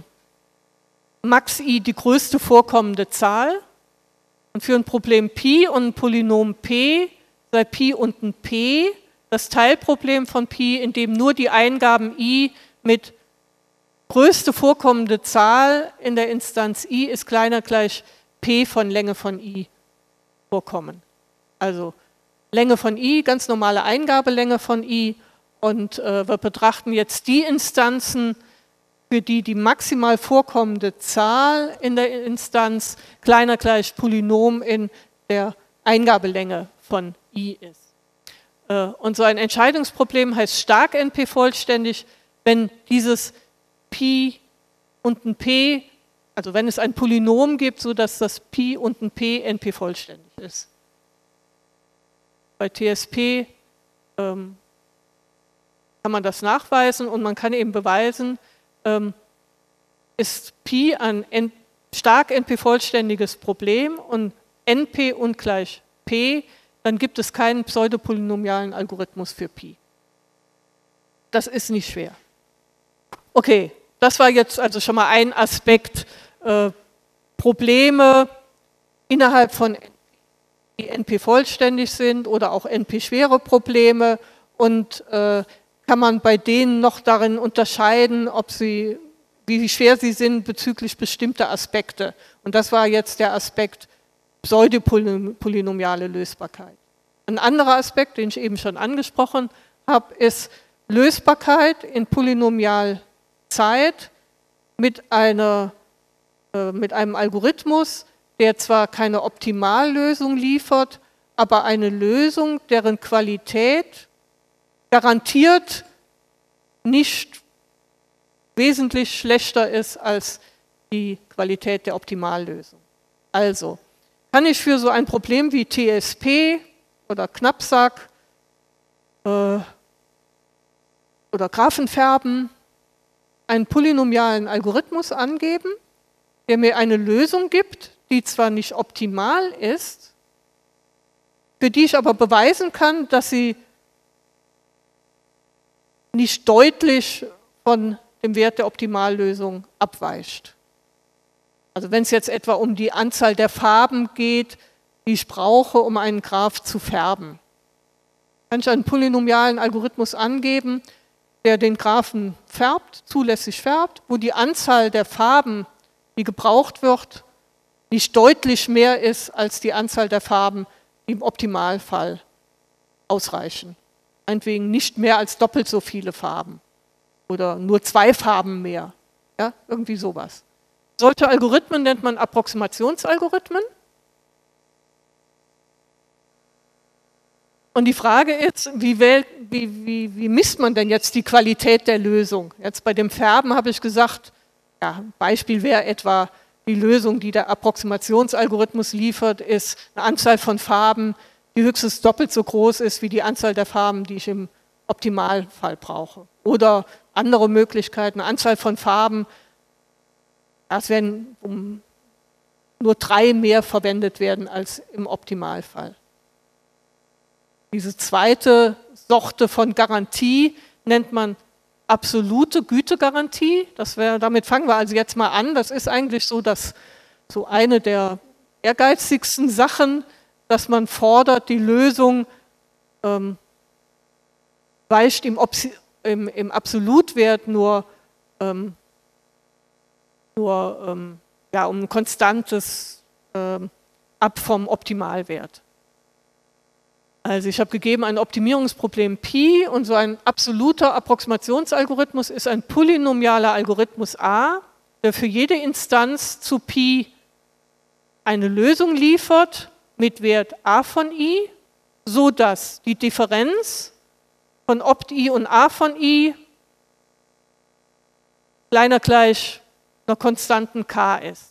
Max I die größte vorkommende Zahl. Und für ein Problem Pi und ein Polynom P sei Pi und ein P das Teilproblem von Pi, in dem nur die Eingaben I mit größte vorkommende Zahl in der Instanz I ist kleiner gleich P von Länge von I vorkommen. Also Länge von I, ganz normale Eingabelänge von I und wir betrachten jetzt die Instanzen, für die die maximal vorkommende Zahl in der Instanz kleiner gleich Polynom in der Eingabelänge von I ist. Und so ein Entscheidungsproblem heißt stark NP-vollständig, wenn dieses Pi und ein P, also wenn es ein Polynom gibt, sodass das Pi und ein P NP-vollständig ist. Bei TSP kann man das nachweisen und man kann eben beweisen, ist Pi ein stark NP-vollständiges Problem und NP ungleich P, dann gibt es keinen pseudopolynomialen Algorithmus für Pi. Das ist nicht schwer. Okay, das war jetzt also schon mal ein Aspekt. Probleme innerhalb von NP, die NP-vollständig sind oder auch NP-schwere Probleme und kann man bei denen noch darin unterscheiden, wie schwer sie sind bezüglich bestimmter Aspekte. Und das war jetzt der Aspekt pseudopolynomiale Lösbarkeit. Ein anderer Aspekt, den ich eben schon angesprochen habe, ist Lösbarkeit in Polynomialzeit mit einem Algorithmus, der zwar keine Optimallösung liefert, aber eine Lösung, deren Qualität garantiert nicht wesentlich schlechter ist als die Qualität der Optimallösung. Also kann ich für so ein Problem wie TSP oder Knappsack oder Graphenfärben einen polynomialen Algorithmus angeben, der mir eine Lösung gibt, die zwar nicht optimal ist, für die ich aber beweisen kann, dass sie nicht deutlich von dem Wert der Optimallösung abweicht. Also wenn es jetzt etwa um die Anzahl der Farben geht, die ich brauche, um einen Graph zu färben, kann ich einen polynomialen Algorithmus angeben, der den Graphen färbt, zulässig färbt, wo die Anzahl der Farben, die gebraucht wird, nicht deutlich mehr ist als die Anzahl der Farben, die im Optimalfall ausreichen. Meinetwegen nicht mehr als doppelt so viele Farben oder nur 2 Farben mehr. Ja, irgendwie sowas. Solche Algorithmen nennt man Approximationsalgorithmen. Und die Frage ist, wie misst man denn jetzt die Qualität der Lösung? Jetzt bei dem Färben habe ich gesagt, ja, ein Beispiel wäre etwa die Lösung, die der Approximationsalgorithmus liefert, ist eine Anzahl von Farben, die höchstens doppelt so groß ist wie die Anzahl der Farben, die ich im Optimalfall brauche. Oder andere Möglichkeiten, eine Anzahl von Farben, es werden nur 3 mehr verwendet werden als im Optimalfall. Diese zweite Sorte von Garantie nennt man absolute Gütegarantie. Damit fangen wir also jetzt mal an. Das ist eigentlich so eine der ehrgeizigsten Sachen, dass man fordert, die Lösung weicht im Absolutwert nur um ein konstantes ab vom Optimalwert. Also ich habe gegeben ein Optimierungsproblem Pi und so ein absoluter Approximationsalgorithmus ist ein polynomialer Algorithmus A, der für jede Instanz zu Pi eine Lösung liefert mit Wert a von i, sodass die Differenz von Opt-i und a von i kleiner gleich einer konstanten k ist.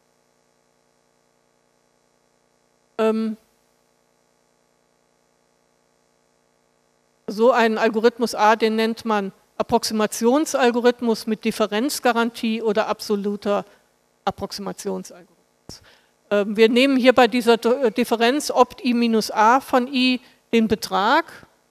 So einen Algorithmus A, den nennt man Approximationsalgorithmus mit Differenzgarantie oder absoluter Approximationsalgorithmus. Wir nehmen hier bei dieser Differenz Opt-i minus a von i den Betrag.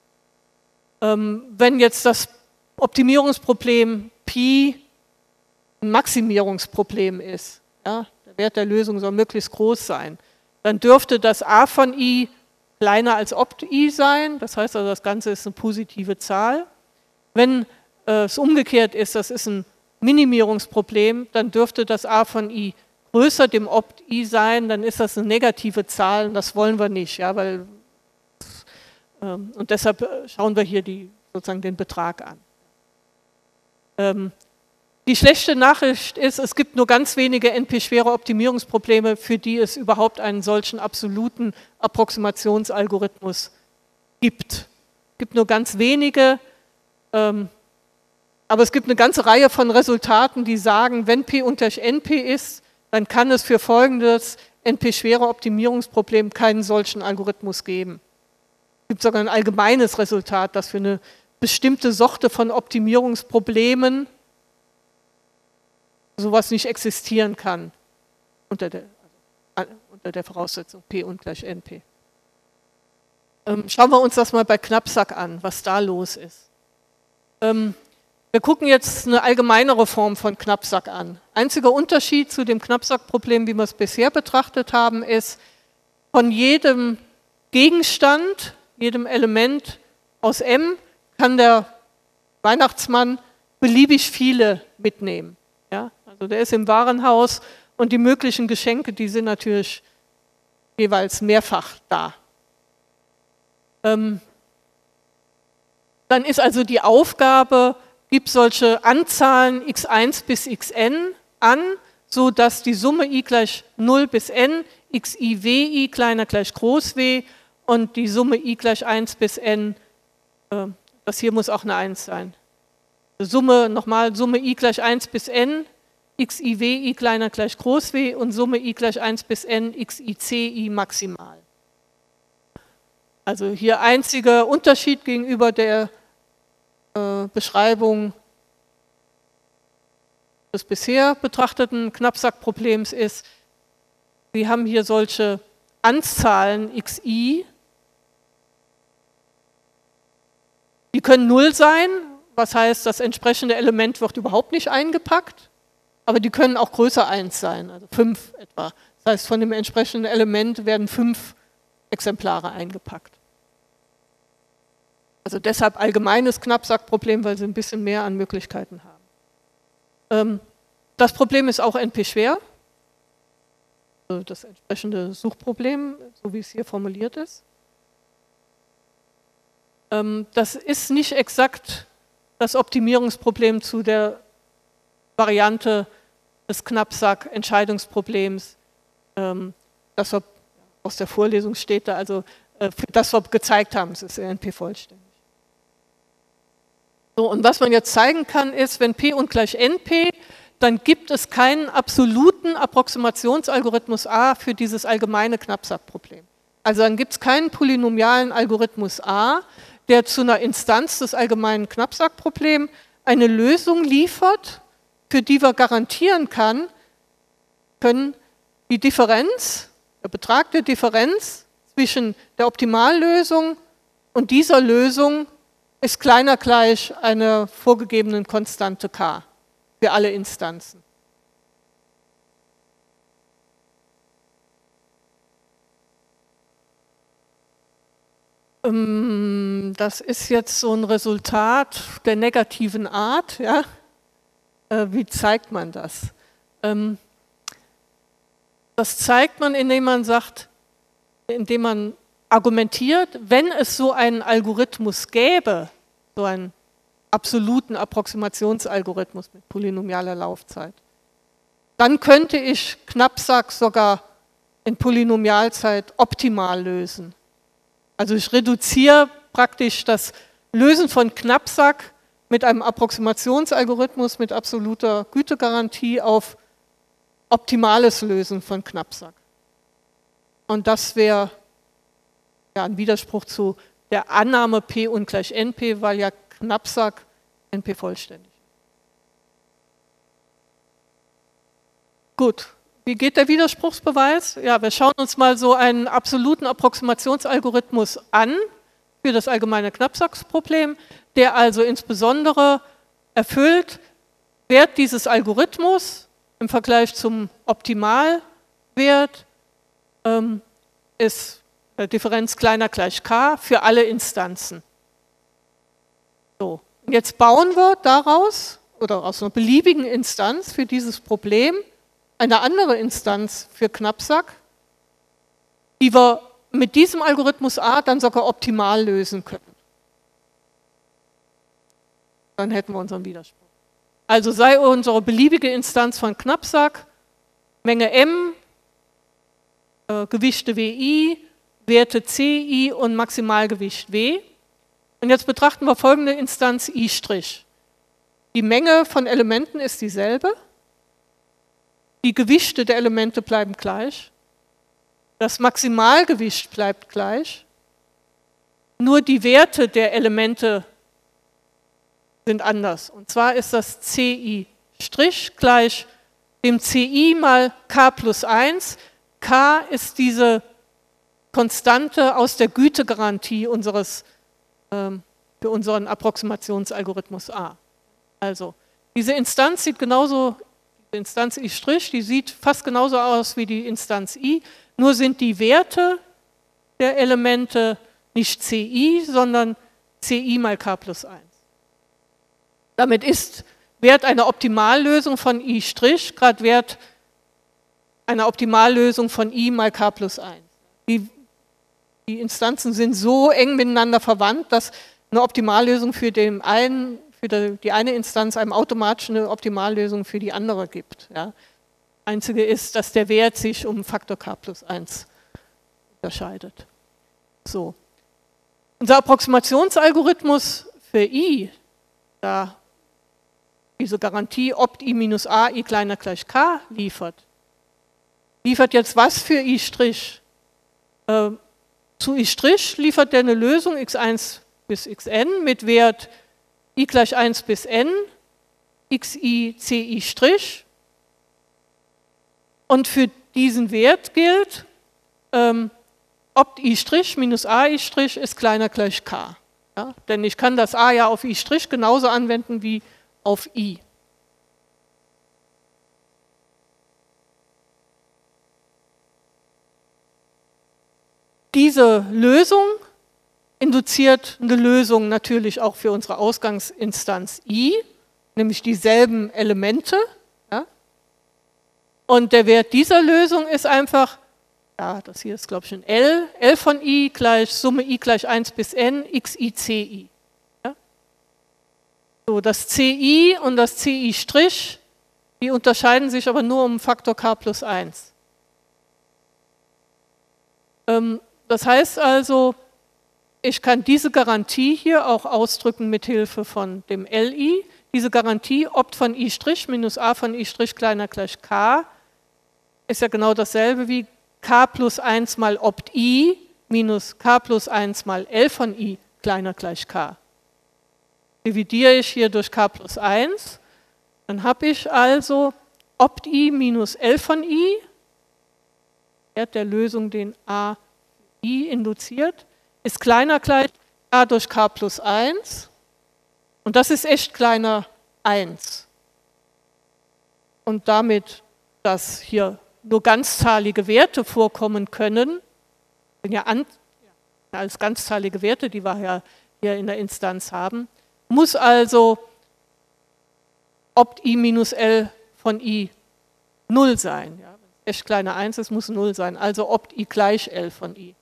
Wenn jetzt das Optimierungsproblem Pi ein Maximierungsproblem ist, ja, der Wert der Lösung soll möglichst groß sein, dann dürfte das a von i kleiner als Opt-i sein, das heißt also, das Ganze ist eine positive Zahl. Wenn es umgekehrt ist, das ist ein Minimierungsproblem, dann dürfte das a von i größer dem Opt-i sein, dann ist das eine negative Zahl und das wollen wir nicht, ja, und deshalb schauen wir hier sozusagen den Betrag an. Die schlechte Nachricht ist, es gibt nur ganz wenige NP-schwere Optimierungsprobleme, für die es überhaupt einen solchen absoluten Approximationsalgorithmus gibt. Es gibt nur ganz wenige, aber es gibt eine ganze Reihe von Resultaten, die sagen, wenn P unter NP ist, dann kann es für folgendes NP-schwere Optimierungsproblem keinen solchen Algorithmus geben. Es gibt sogar ein allgemeines Resultat, das für eine bestimmte Sorte von Optimierungsproblemen sowas nicht existieren kann, unter der Voraussetzung P ungleich NP. Schauen wir uns das mal bei Knapsack an, was da los ist. Wir gucken jetzt eine allgemeinere Form von Knapsack an. Einziger Unterschied zu dem Knapsack-Problem, wie wir es bisher betrachtet haben, ist, von jedem Gegenstand, jedem Element aus M, kann der Weihnachtsmann beliebig viele mitnehmen. Ja? Also der ist im Warenhaus und die möglichen Geschenke, die sind natürlich jeweils mehrfach da. Dann ist also die Aufgabe, gib solche Anzahlen x1 bis xn an, sodass die Summe i gleich 0 bis n, xi wi kleiner gleich groß w und die Summe i gleich 1 bis n, das hier muss auch eine 1 sein. Summe i gleich 1 bis n, xi wi kleiner gleich groß w und Summe i gleich 1 bis n, xi ci maximal. Also hier einziger Unterschied gegenüber der Beschreibung des bisher betrachteten Knapsack-Problems ist, wir haben hier solche Anzahlen xi, die können 0 sein, was heißt, das entsprechende Element wird überhaupt nicht eingepackt, aber die können auch größer 1 sein, also 5 etwa. Das heißt, von dem entsprechenden Element werden 5 Exemplare eingepackt. Also deshalb allgemeines Knapsack-Problem, weil sie ein bisschen mehr an Möglichkeiten haben. Das Problem ist auch NP-schwer. das entsprechende Suchproblem, so wie es hier formuliert ist. Das ist nicht exakt das Optimierungsproblem zu der Variante des Knappsack-Entscheidungsproblems, das wir aus der Vorlesung steht da, also das wir gezeigt haben, es ist NP vollständig. So, und was man jetzt zeigen kann, ist, wenn P ungleich NP, dann gibt es keinen absoluten Approximationsalgorithmus A für dieses allgemeine Knappsackproblem. Also dann gibt es keinen polynomialen Algorithmus A, der zu einer Instanz des allgemeinen Knappsackproblems eine Lösung liefert, für die wir garantieren können, die Differenz, der Betrag der Differenz zwischen der Optimallösung und dieser Lösung ist kleiner gleich einer vorgegebenen Konstante k für alle Instanzen. Das ist jetzt so ein Resultat der negativen Art. Ja? Wie zeigt man das? Das zeigt man, indem man sagt, indem man argumentiert, wenn es so einen Algorithmus gäbe, so einen absoluten Approximationsalgorithmus mit polynomialer Laufzeit, dann könnte ich Knappsack sogar in Polynomialzeit optimal lösen. Also ich reduziere praktisch das Lösen von Knappsack mit einem Approximationsalgorithmus mit absoluter Gütegarantie auf optimales Lösen von Knappsack. Und das wäre ja ein Widerspruch zu der Annahme P ungleich NP, weil ja Knappsack NP vollständig ist. Gut, wie geht der Widerspruchsbeweis? Ja, wir schauen uns mal so einen absoluten Approximationsalgorithmus an für das allgemeine Knappsackproblem, der also insbesondere erfüllt, Wert dieses Algorithmus im Vergleich zum Optimalwert ist Differenz kleiner gleich k für alle Instanzen. So, und jetzt bauen wir daraus oder aus einer beliebigen Instanz für dieses Problem eine andere Instanz für Knappsack, die wir mit diesem Algorithmus A dann sogar optimal lösen können. Dann hätten wir unseren Widerspruch. Also sei unsere beliebige Instanz von Knappsack Menge M, Gewichte WI, Werte CI und Maximalgewicht W. Und jetzt betrachten wir folgende Instanz I'. Die Menge von Elementen ist dieselbe. Die Gewichte der Elemente bleiben gleich. Das Maximalgewicht bleibt gleich. Nur die Werte der Elemente sind anders. Und zwar ist das CI' gleich dem CI mal K plus 1. K ist diese Konstante aus der Gütegarantie für unseren Approximationsalgorithmus A. Also, diese Instanz sieht genauso, die Instanz I', die sieht fast genauso aus wie die Instanz I, nur sind die Werte der Elemente nicht CI, sondern CI mal K plus 1. Damit ist Wert einer Optimallösung von I', gerade Wert einer Optimallösung von I mal K plus 1. Die Instanzen sind so eng miteinander verwandt, dass eine Optimallösung für die eine Instanz einem automatisch eine Optimallösung für die andere gibt. Ja. Einzige ist, dass der Wert sich um Faktor K plus 1 unterscheidet. So. Unser Approximationsalgorithmus für I, da diese Garantie opt I minus A, I kleiner gleich K liefert jetzt was für I'? Zu I' liefert er eine Lösung x1 bis xn mit Wert I gleich 1 bis n, xi, ci'. Und für diesen Wert gilt, opt I' minus ai' ist kleiner gleich k. Ja? Denn ich kann das a ja auf I' genauso anwenden wie auf I. Diese Lösung induziert eine Lösung natürlich auch für unsere Ausgangsinstanz I, nämlich dieselben Elemente. Ja? Und der Wert dieser Lösung ist einfach, ja, das hier ist glaube ich ein L, L von I gleich Summe I gleich 1 bis n, xi, ja? So, das ci und das ci', die unterscheiden sich aber nur um Faktor k plus 1. Das heißt also, ich kann diese Garantie hier auch ausdrücken mit Hilfe von dem Li. Diese Garantie, opt von I' minus a von I' kleiner gleich k, ist ja genau dasselbe wie k plus 1 mal opt I minus k plus 1 mal L von I kleiner gleich k. Dividiere ich hier durch k plus 1, dann habe ich also opt I minus L von I, Wert der Lösung, den a I induziert, ist kleiner gleich a durch k plus 1 und das ist echt kleiner 1. Und damit, dass hier nur ganzzahlige Werte vorkommen können, sind ja als ganzzahlige Werte, die wir ja hier in der Instanz haben, muss also opt I minus L von I 0 sein. Ja, wenn es echt kleiner 1 ist, muss 0 sein, also opt I gleich L von I.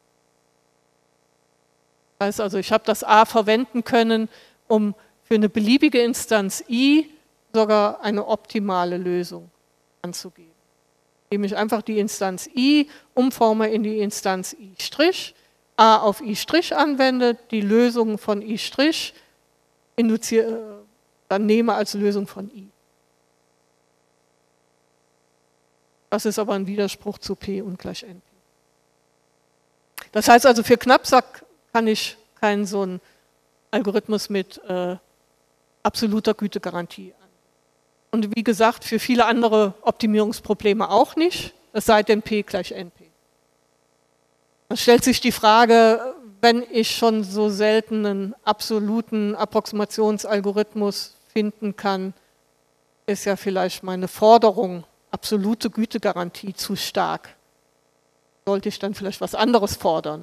Das heißt also, ich habe das a verwenden können, um für eine beliebige Instanz I sogar eine optimale Lösung anzugeben. Indem ich einfach die Instanz I umforme in die Instanz I', a auf I' anwende, die Lösung von I' dann nehme als Lösung von I. Das ist aber ein Widerspruch zu P ungleich NP. Das heißt also, für Knappsack kann ich keinen so einen Algorithmus mit absoluter Gütegarantie an. Und wie gesagt, für viele andere Optimierungsprobleme auch nicht, es sei denn P gleich NP. Da stellt sich die Frage, wenn ich schon so selten einen absoluten Approximationsalgorithmus finden kann, ist ja vielleicht meine Forderung, absolute Gütegarantie, zu stark. Sollte ich dann vielleicht was anderes fordern?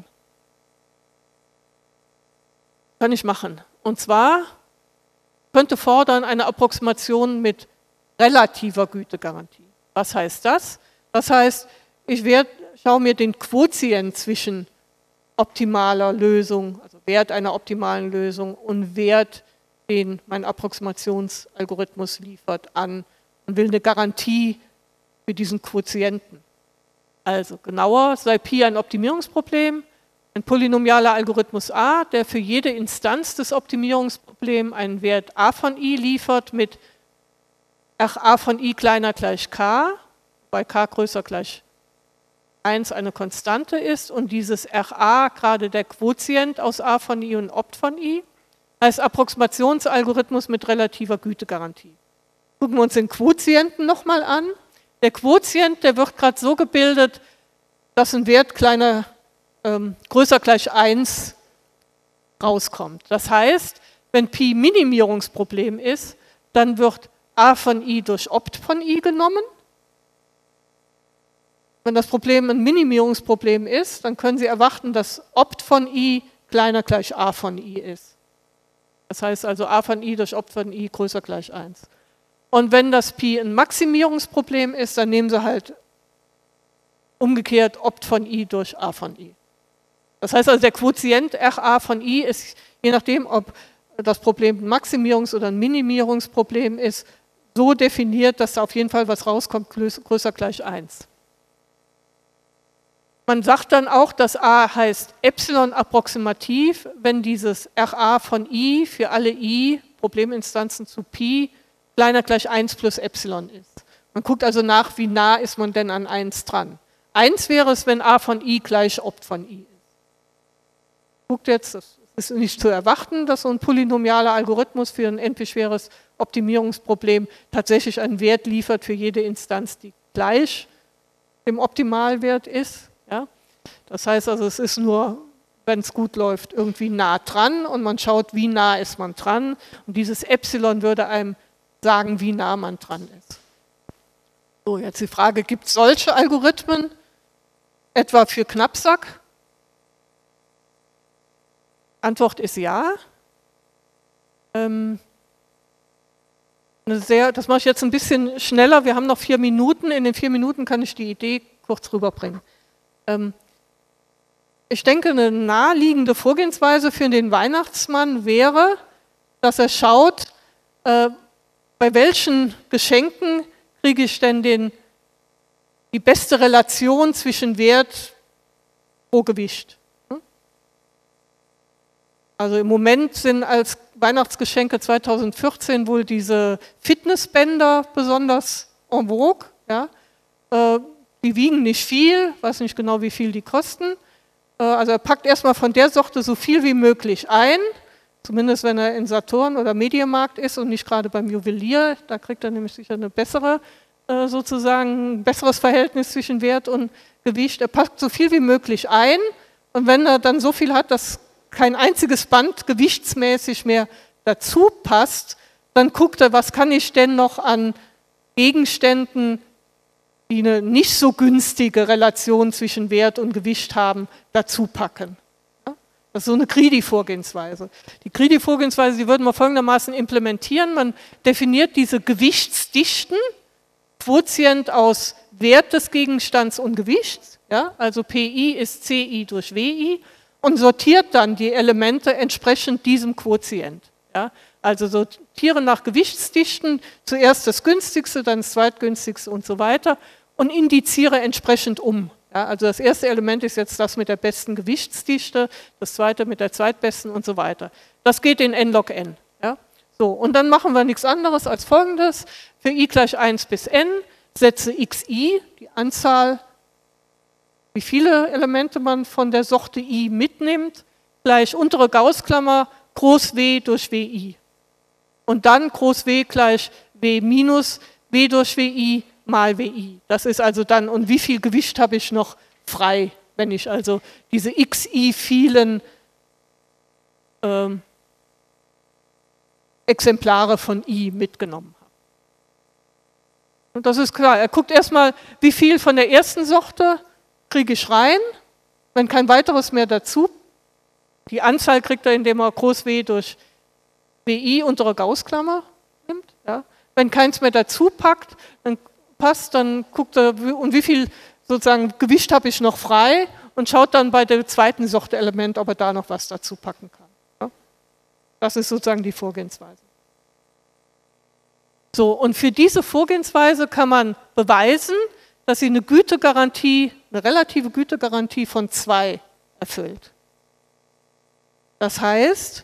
Kann ich machen. Und zwar könnte fordern eine Approximation mit relativer Gütegarantie. Was heißt das? Das heißt, ich schaue mir den Quotient zwischen optimaler Lösung, also Wert einer optimalen Lösung und Wert, den mein Approximationsalgorithmus liefert, an und will eine Garantie für diesen Quotienten. Also genauer, sei Pi ein Optimierungsproblem, ein polynomialer Algorithmus A, der für jede Instanz des Optimierungsproblems einen Wert a von i liefert mit a von i kleiner gleich k, bei k größer gleich 1 eine Konstante ist und dieses Ra gerade der Quotient aus a von i und opt von i, heißt Approximationsalgorithmus mit relativer Gütegarantie. Gucken wir uns den Quotienten nochmal an. Der Quotient, der wird gerade so gebildet, dass ein Wert größer gleich 1 rauskommt. Das heißt, wenn Pi Minimierungsproblem ist, dann wird a von i durch opt von i genommen. Wenn das Problem ein Minimierungsproblem ist, dann können Sie erwarten, dass opt von i kleiner gleich a von i ist. Das heißt also a von i durch opt von i größer gleich 1. Und wenn das Pi ein Maximierungsproblem ist, dann nehmen Sie halt umgekehrt opt von i durch a von i. Das heißt also, der Quotient Ra von i ist, je nachdem, ob das Problem ein Maximierungs- oder ein Minimierungsproblem ist, so definiert, dass da auf jeden Fall was rauskommt, größer gleich 1. Man sagt dann auch, dass a heißt Epsilon approximativ, wenn dieses Ra von i für alle i, Probleminstanzen zu Pi, kleiner gleich 1 plus Epsilon ist. Man guckt also nach, wie nah ist man denn an 1 dran. 1 wäre es, wenn a von i gleich opt von i ist. Guckt jetzt, das ist nicht zu erwarten, dass so ein polynomialer Algorithmus für ein NP-schweres Optimierungsproblem tatsächlich einen Wert liefert für jede Instanz, die gleich dem Optimalwert ist. Ja? Das heißt also, es ist nur, wenn es gut läuft, irgendwie nah dran und man schaut, wie nah ist man dran. Und dieses Epsilon würde einem sagen, wie nah man dran ist. So, jetzt die Frage, gibt es solche Algorithmen, etwa für Knappsack? Antwort ist ja. Das mache ich jetzt ein bisschen schneller. Wir haben noch 4 Minuten. In den 4 Minuten kann ich die Idee kurz rüberbringen. Ich denke, eine naheliegende Vorgehensweise für den Weihnachtsmann wäre, dass er schaut, bei welchen Geschenken kriege ich denn die beste Relation zwischen Wert pro Gewicht. Also im Moment sind als Weihnachtsgeschenke 2014 wohl diese Fitnessbänder besonders en vogue. Ja? Die wiegen nicht viel, weiß nicht genau, wie viel die kosten. Also er packt erstmal von der Sorte so viel wie möglich ein, zumindest wenn er in Saturn oder Mediamarkt ist und nicht gerade beim Juwelier. Da kriegt er nämlich sicher eine bessere, sozusagen ein besseres Verhältnis zwischen Wert und Gewicht. Er packt so viel wie möglich ein und wenn er dann so viel hat, dass kein einziges Band gewichtsmäßig mehr dazu passt, dann guckt er, was kann ich denn noch an Gegenständen, die eine nicht so günstige Relation zwischen Wert und Gewicht haben, dazu packen. Ja? Das ist so eine Greedy-Vorgehensweise. Die Greedy-Vorgehensweise, die würden wir folgendermaßen implementieren. Man definiert diese Gewichtsdichten, Quotient aus Wert des Gegenstands und Gewichts, ja? Also PI ist CI durch WI, und sortiert dann die Elemente entsprechend diesem Quotient. Ja? Also sortiere nach Gewichtsdichten, zuerst das günstigste, dann das zweitgünstigste und so weiter und indiziere entsprechend um. Ja? Also das erste Element ist jetzt das mit der besten Gewichtsdichte, das zweite mit der zweitbesten und so weiter. Das geht in n log n. Ja? So, und dann machen wir nichts anderes als Folgendes. Für i gleich 1 bis n setze xi, die Anzahl, wie viele Elemente man von der Sorte i mitnimmt, gleich untere Gaußklammer Groß W durch WI. Und dann Groß W gleich W minus W durch WI mal WI. Das ist also dann, und wie viel Gewicht habe ich noch frei, wenn ich also diese xi vielen Exemplare von i mitgenommen habe. Und das ist klar. Er guckt erstmal, wie viel von der ersten Sorte kriege ich rein, wenn kein weiteres mehr dazu. Die Anzahl kriegt er, indem er Groß W durch WI untere Gaußklammer nimmt. Ja. Wenn keins mehr dazu packt, dann passt, dann guckt er, und wie viel sozusagen Gewicht habe ich noch frei und schaut dann bei der zweiten Sorte Element, ob er da noch was dazu packen kann. Ja. Das ist sozusagen die Vorgehensweise. So, und für diese Vorgehensweise kann man beweisen, dass sie eine Gütegarantie, eine relative Gütegarantie von 2 erfüllt. Das heißt,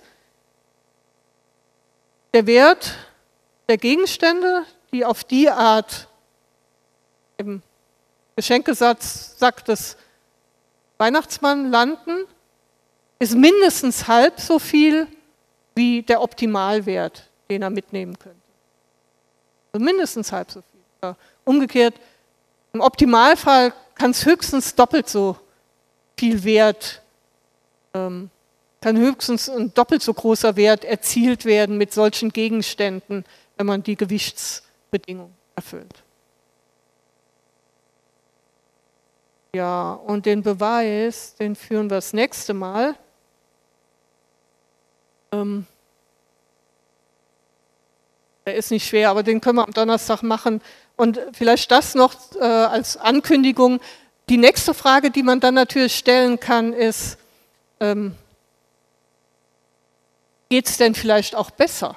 der Wert der Gegenstände, die auf die Art im Geschenkesatz des Weihnachtsmann landen, ist mindestens halb so viel wie der Optimalwert, den er mitnehmen könnte. Also mindestens halb so viel. Ja, umgekehrt, im Optimalfall kann es höchstens doppelt so viel Wert, kann höchstens ein doppelt so großer Wert erzielt werden mit solchen Gegenständen, wenn man die Gewichtsbedingungen erfüllt. Ja, und den Beweis, den führen wir das nächste Mal. Der ist nicht schwer, aber den können wir am Donnerstag machen. Und vielleicht das noch als Ankündigung. Die nächste Frage, die man dann natürlich stellen kann, ist, geht es denn vielleicht auch besser?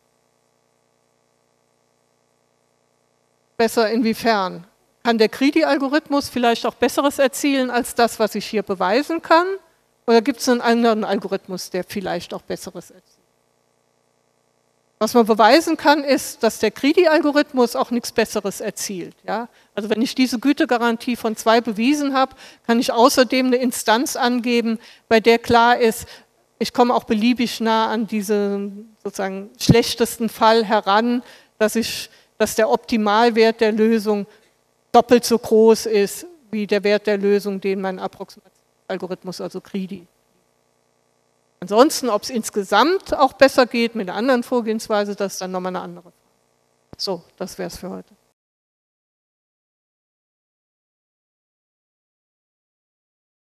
Besser inwiefern? Kann der Greedy-Algorithmus vielleicht auch Besseres erzielen als das, was ich hier beweisen kann? Oder gibt es einen anderen Algorithmus, der vielleicht auch Besseres erzielt? Was man beweisen kann, ist, dass der Greedy-Algorithmus auch nichts Besseres erzielt. Ja? Also wenn ich diese Gütegarantie von 2 bewiesen habe, kann ich außerdem eine Instanz angeben, bei der klar ist, ich komme auch beliebig nah an diesen sozusagen schlechtesten Fall heran, dass der Optimalwert der Lösung doppelt so groß ist wie der Wert der Lösung, den mein Approximationsalgorithmus, also Greedy. Ansonsten, ob es insgesamt auch besser geht mit einer anderen Vorgehensweise, das ist dann nochmal eine andere Frage. So, das wäre es für heute.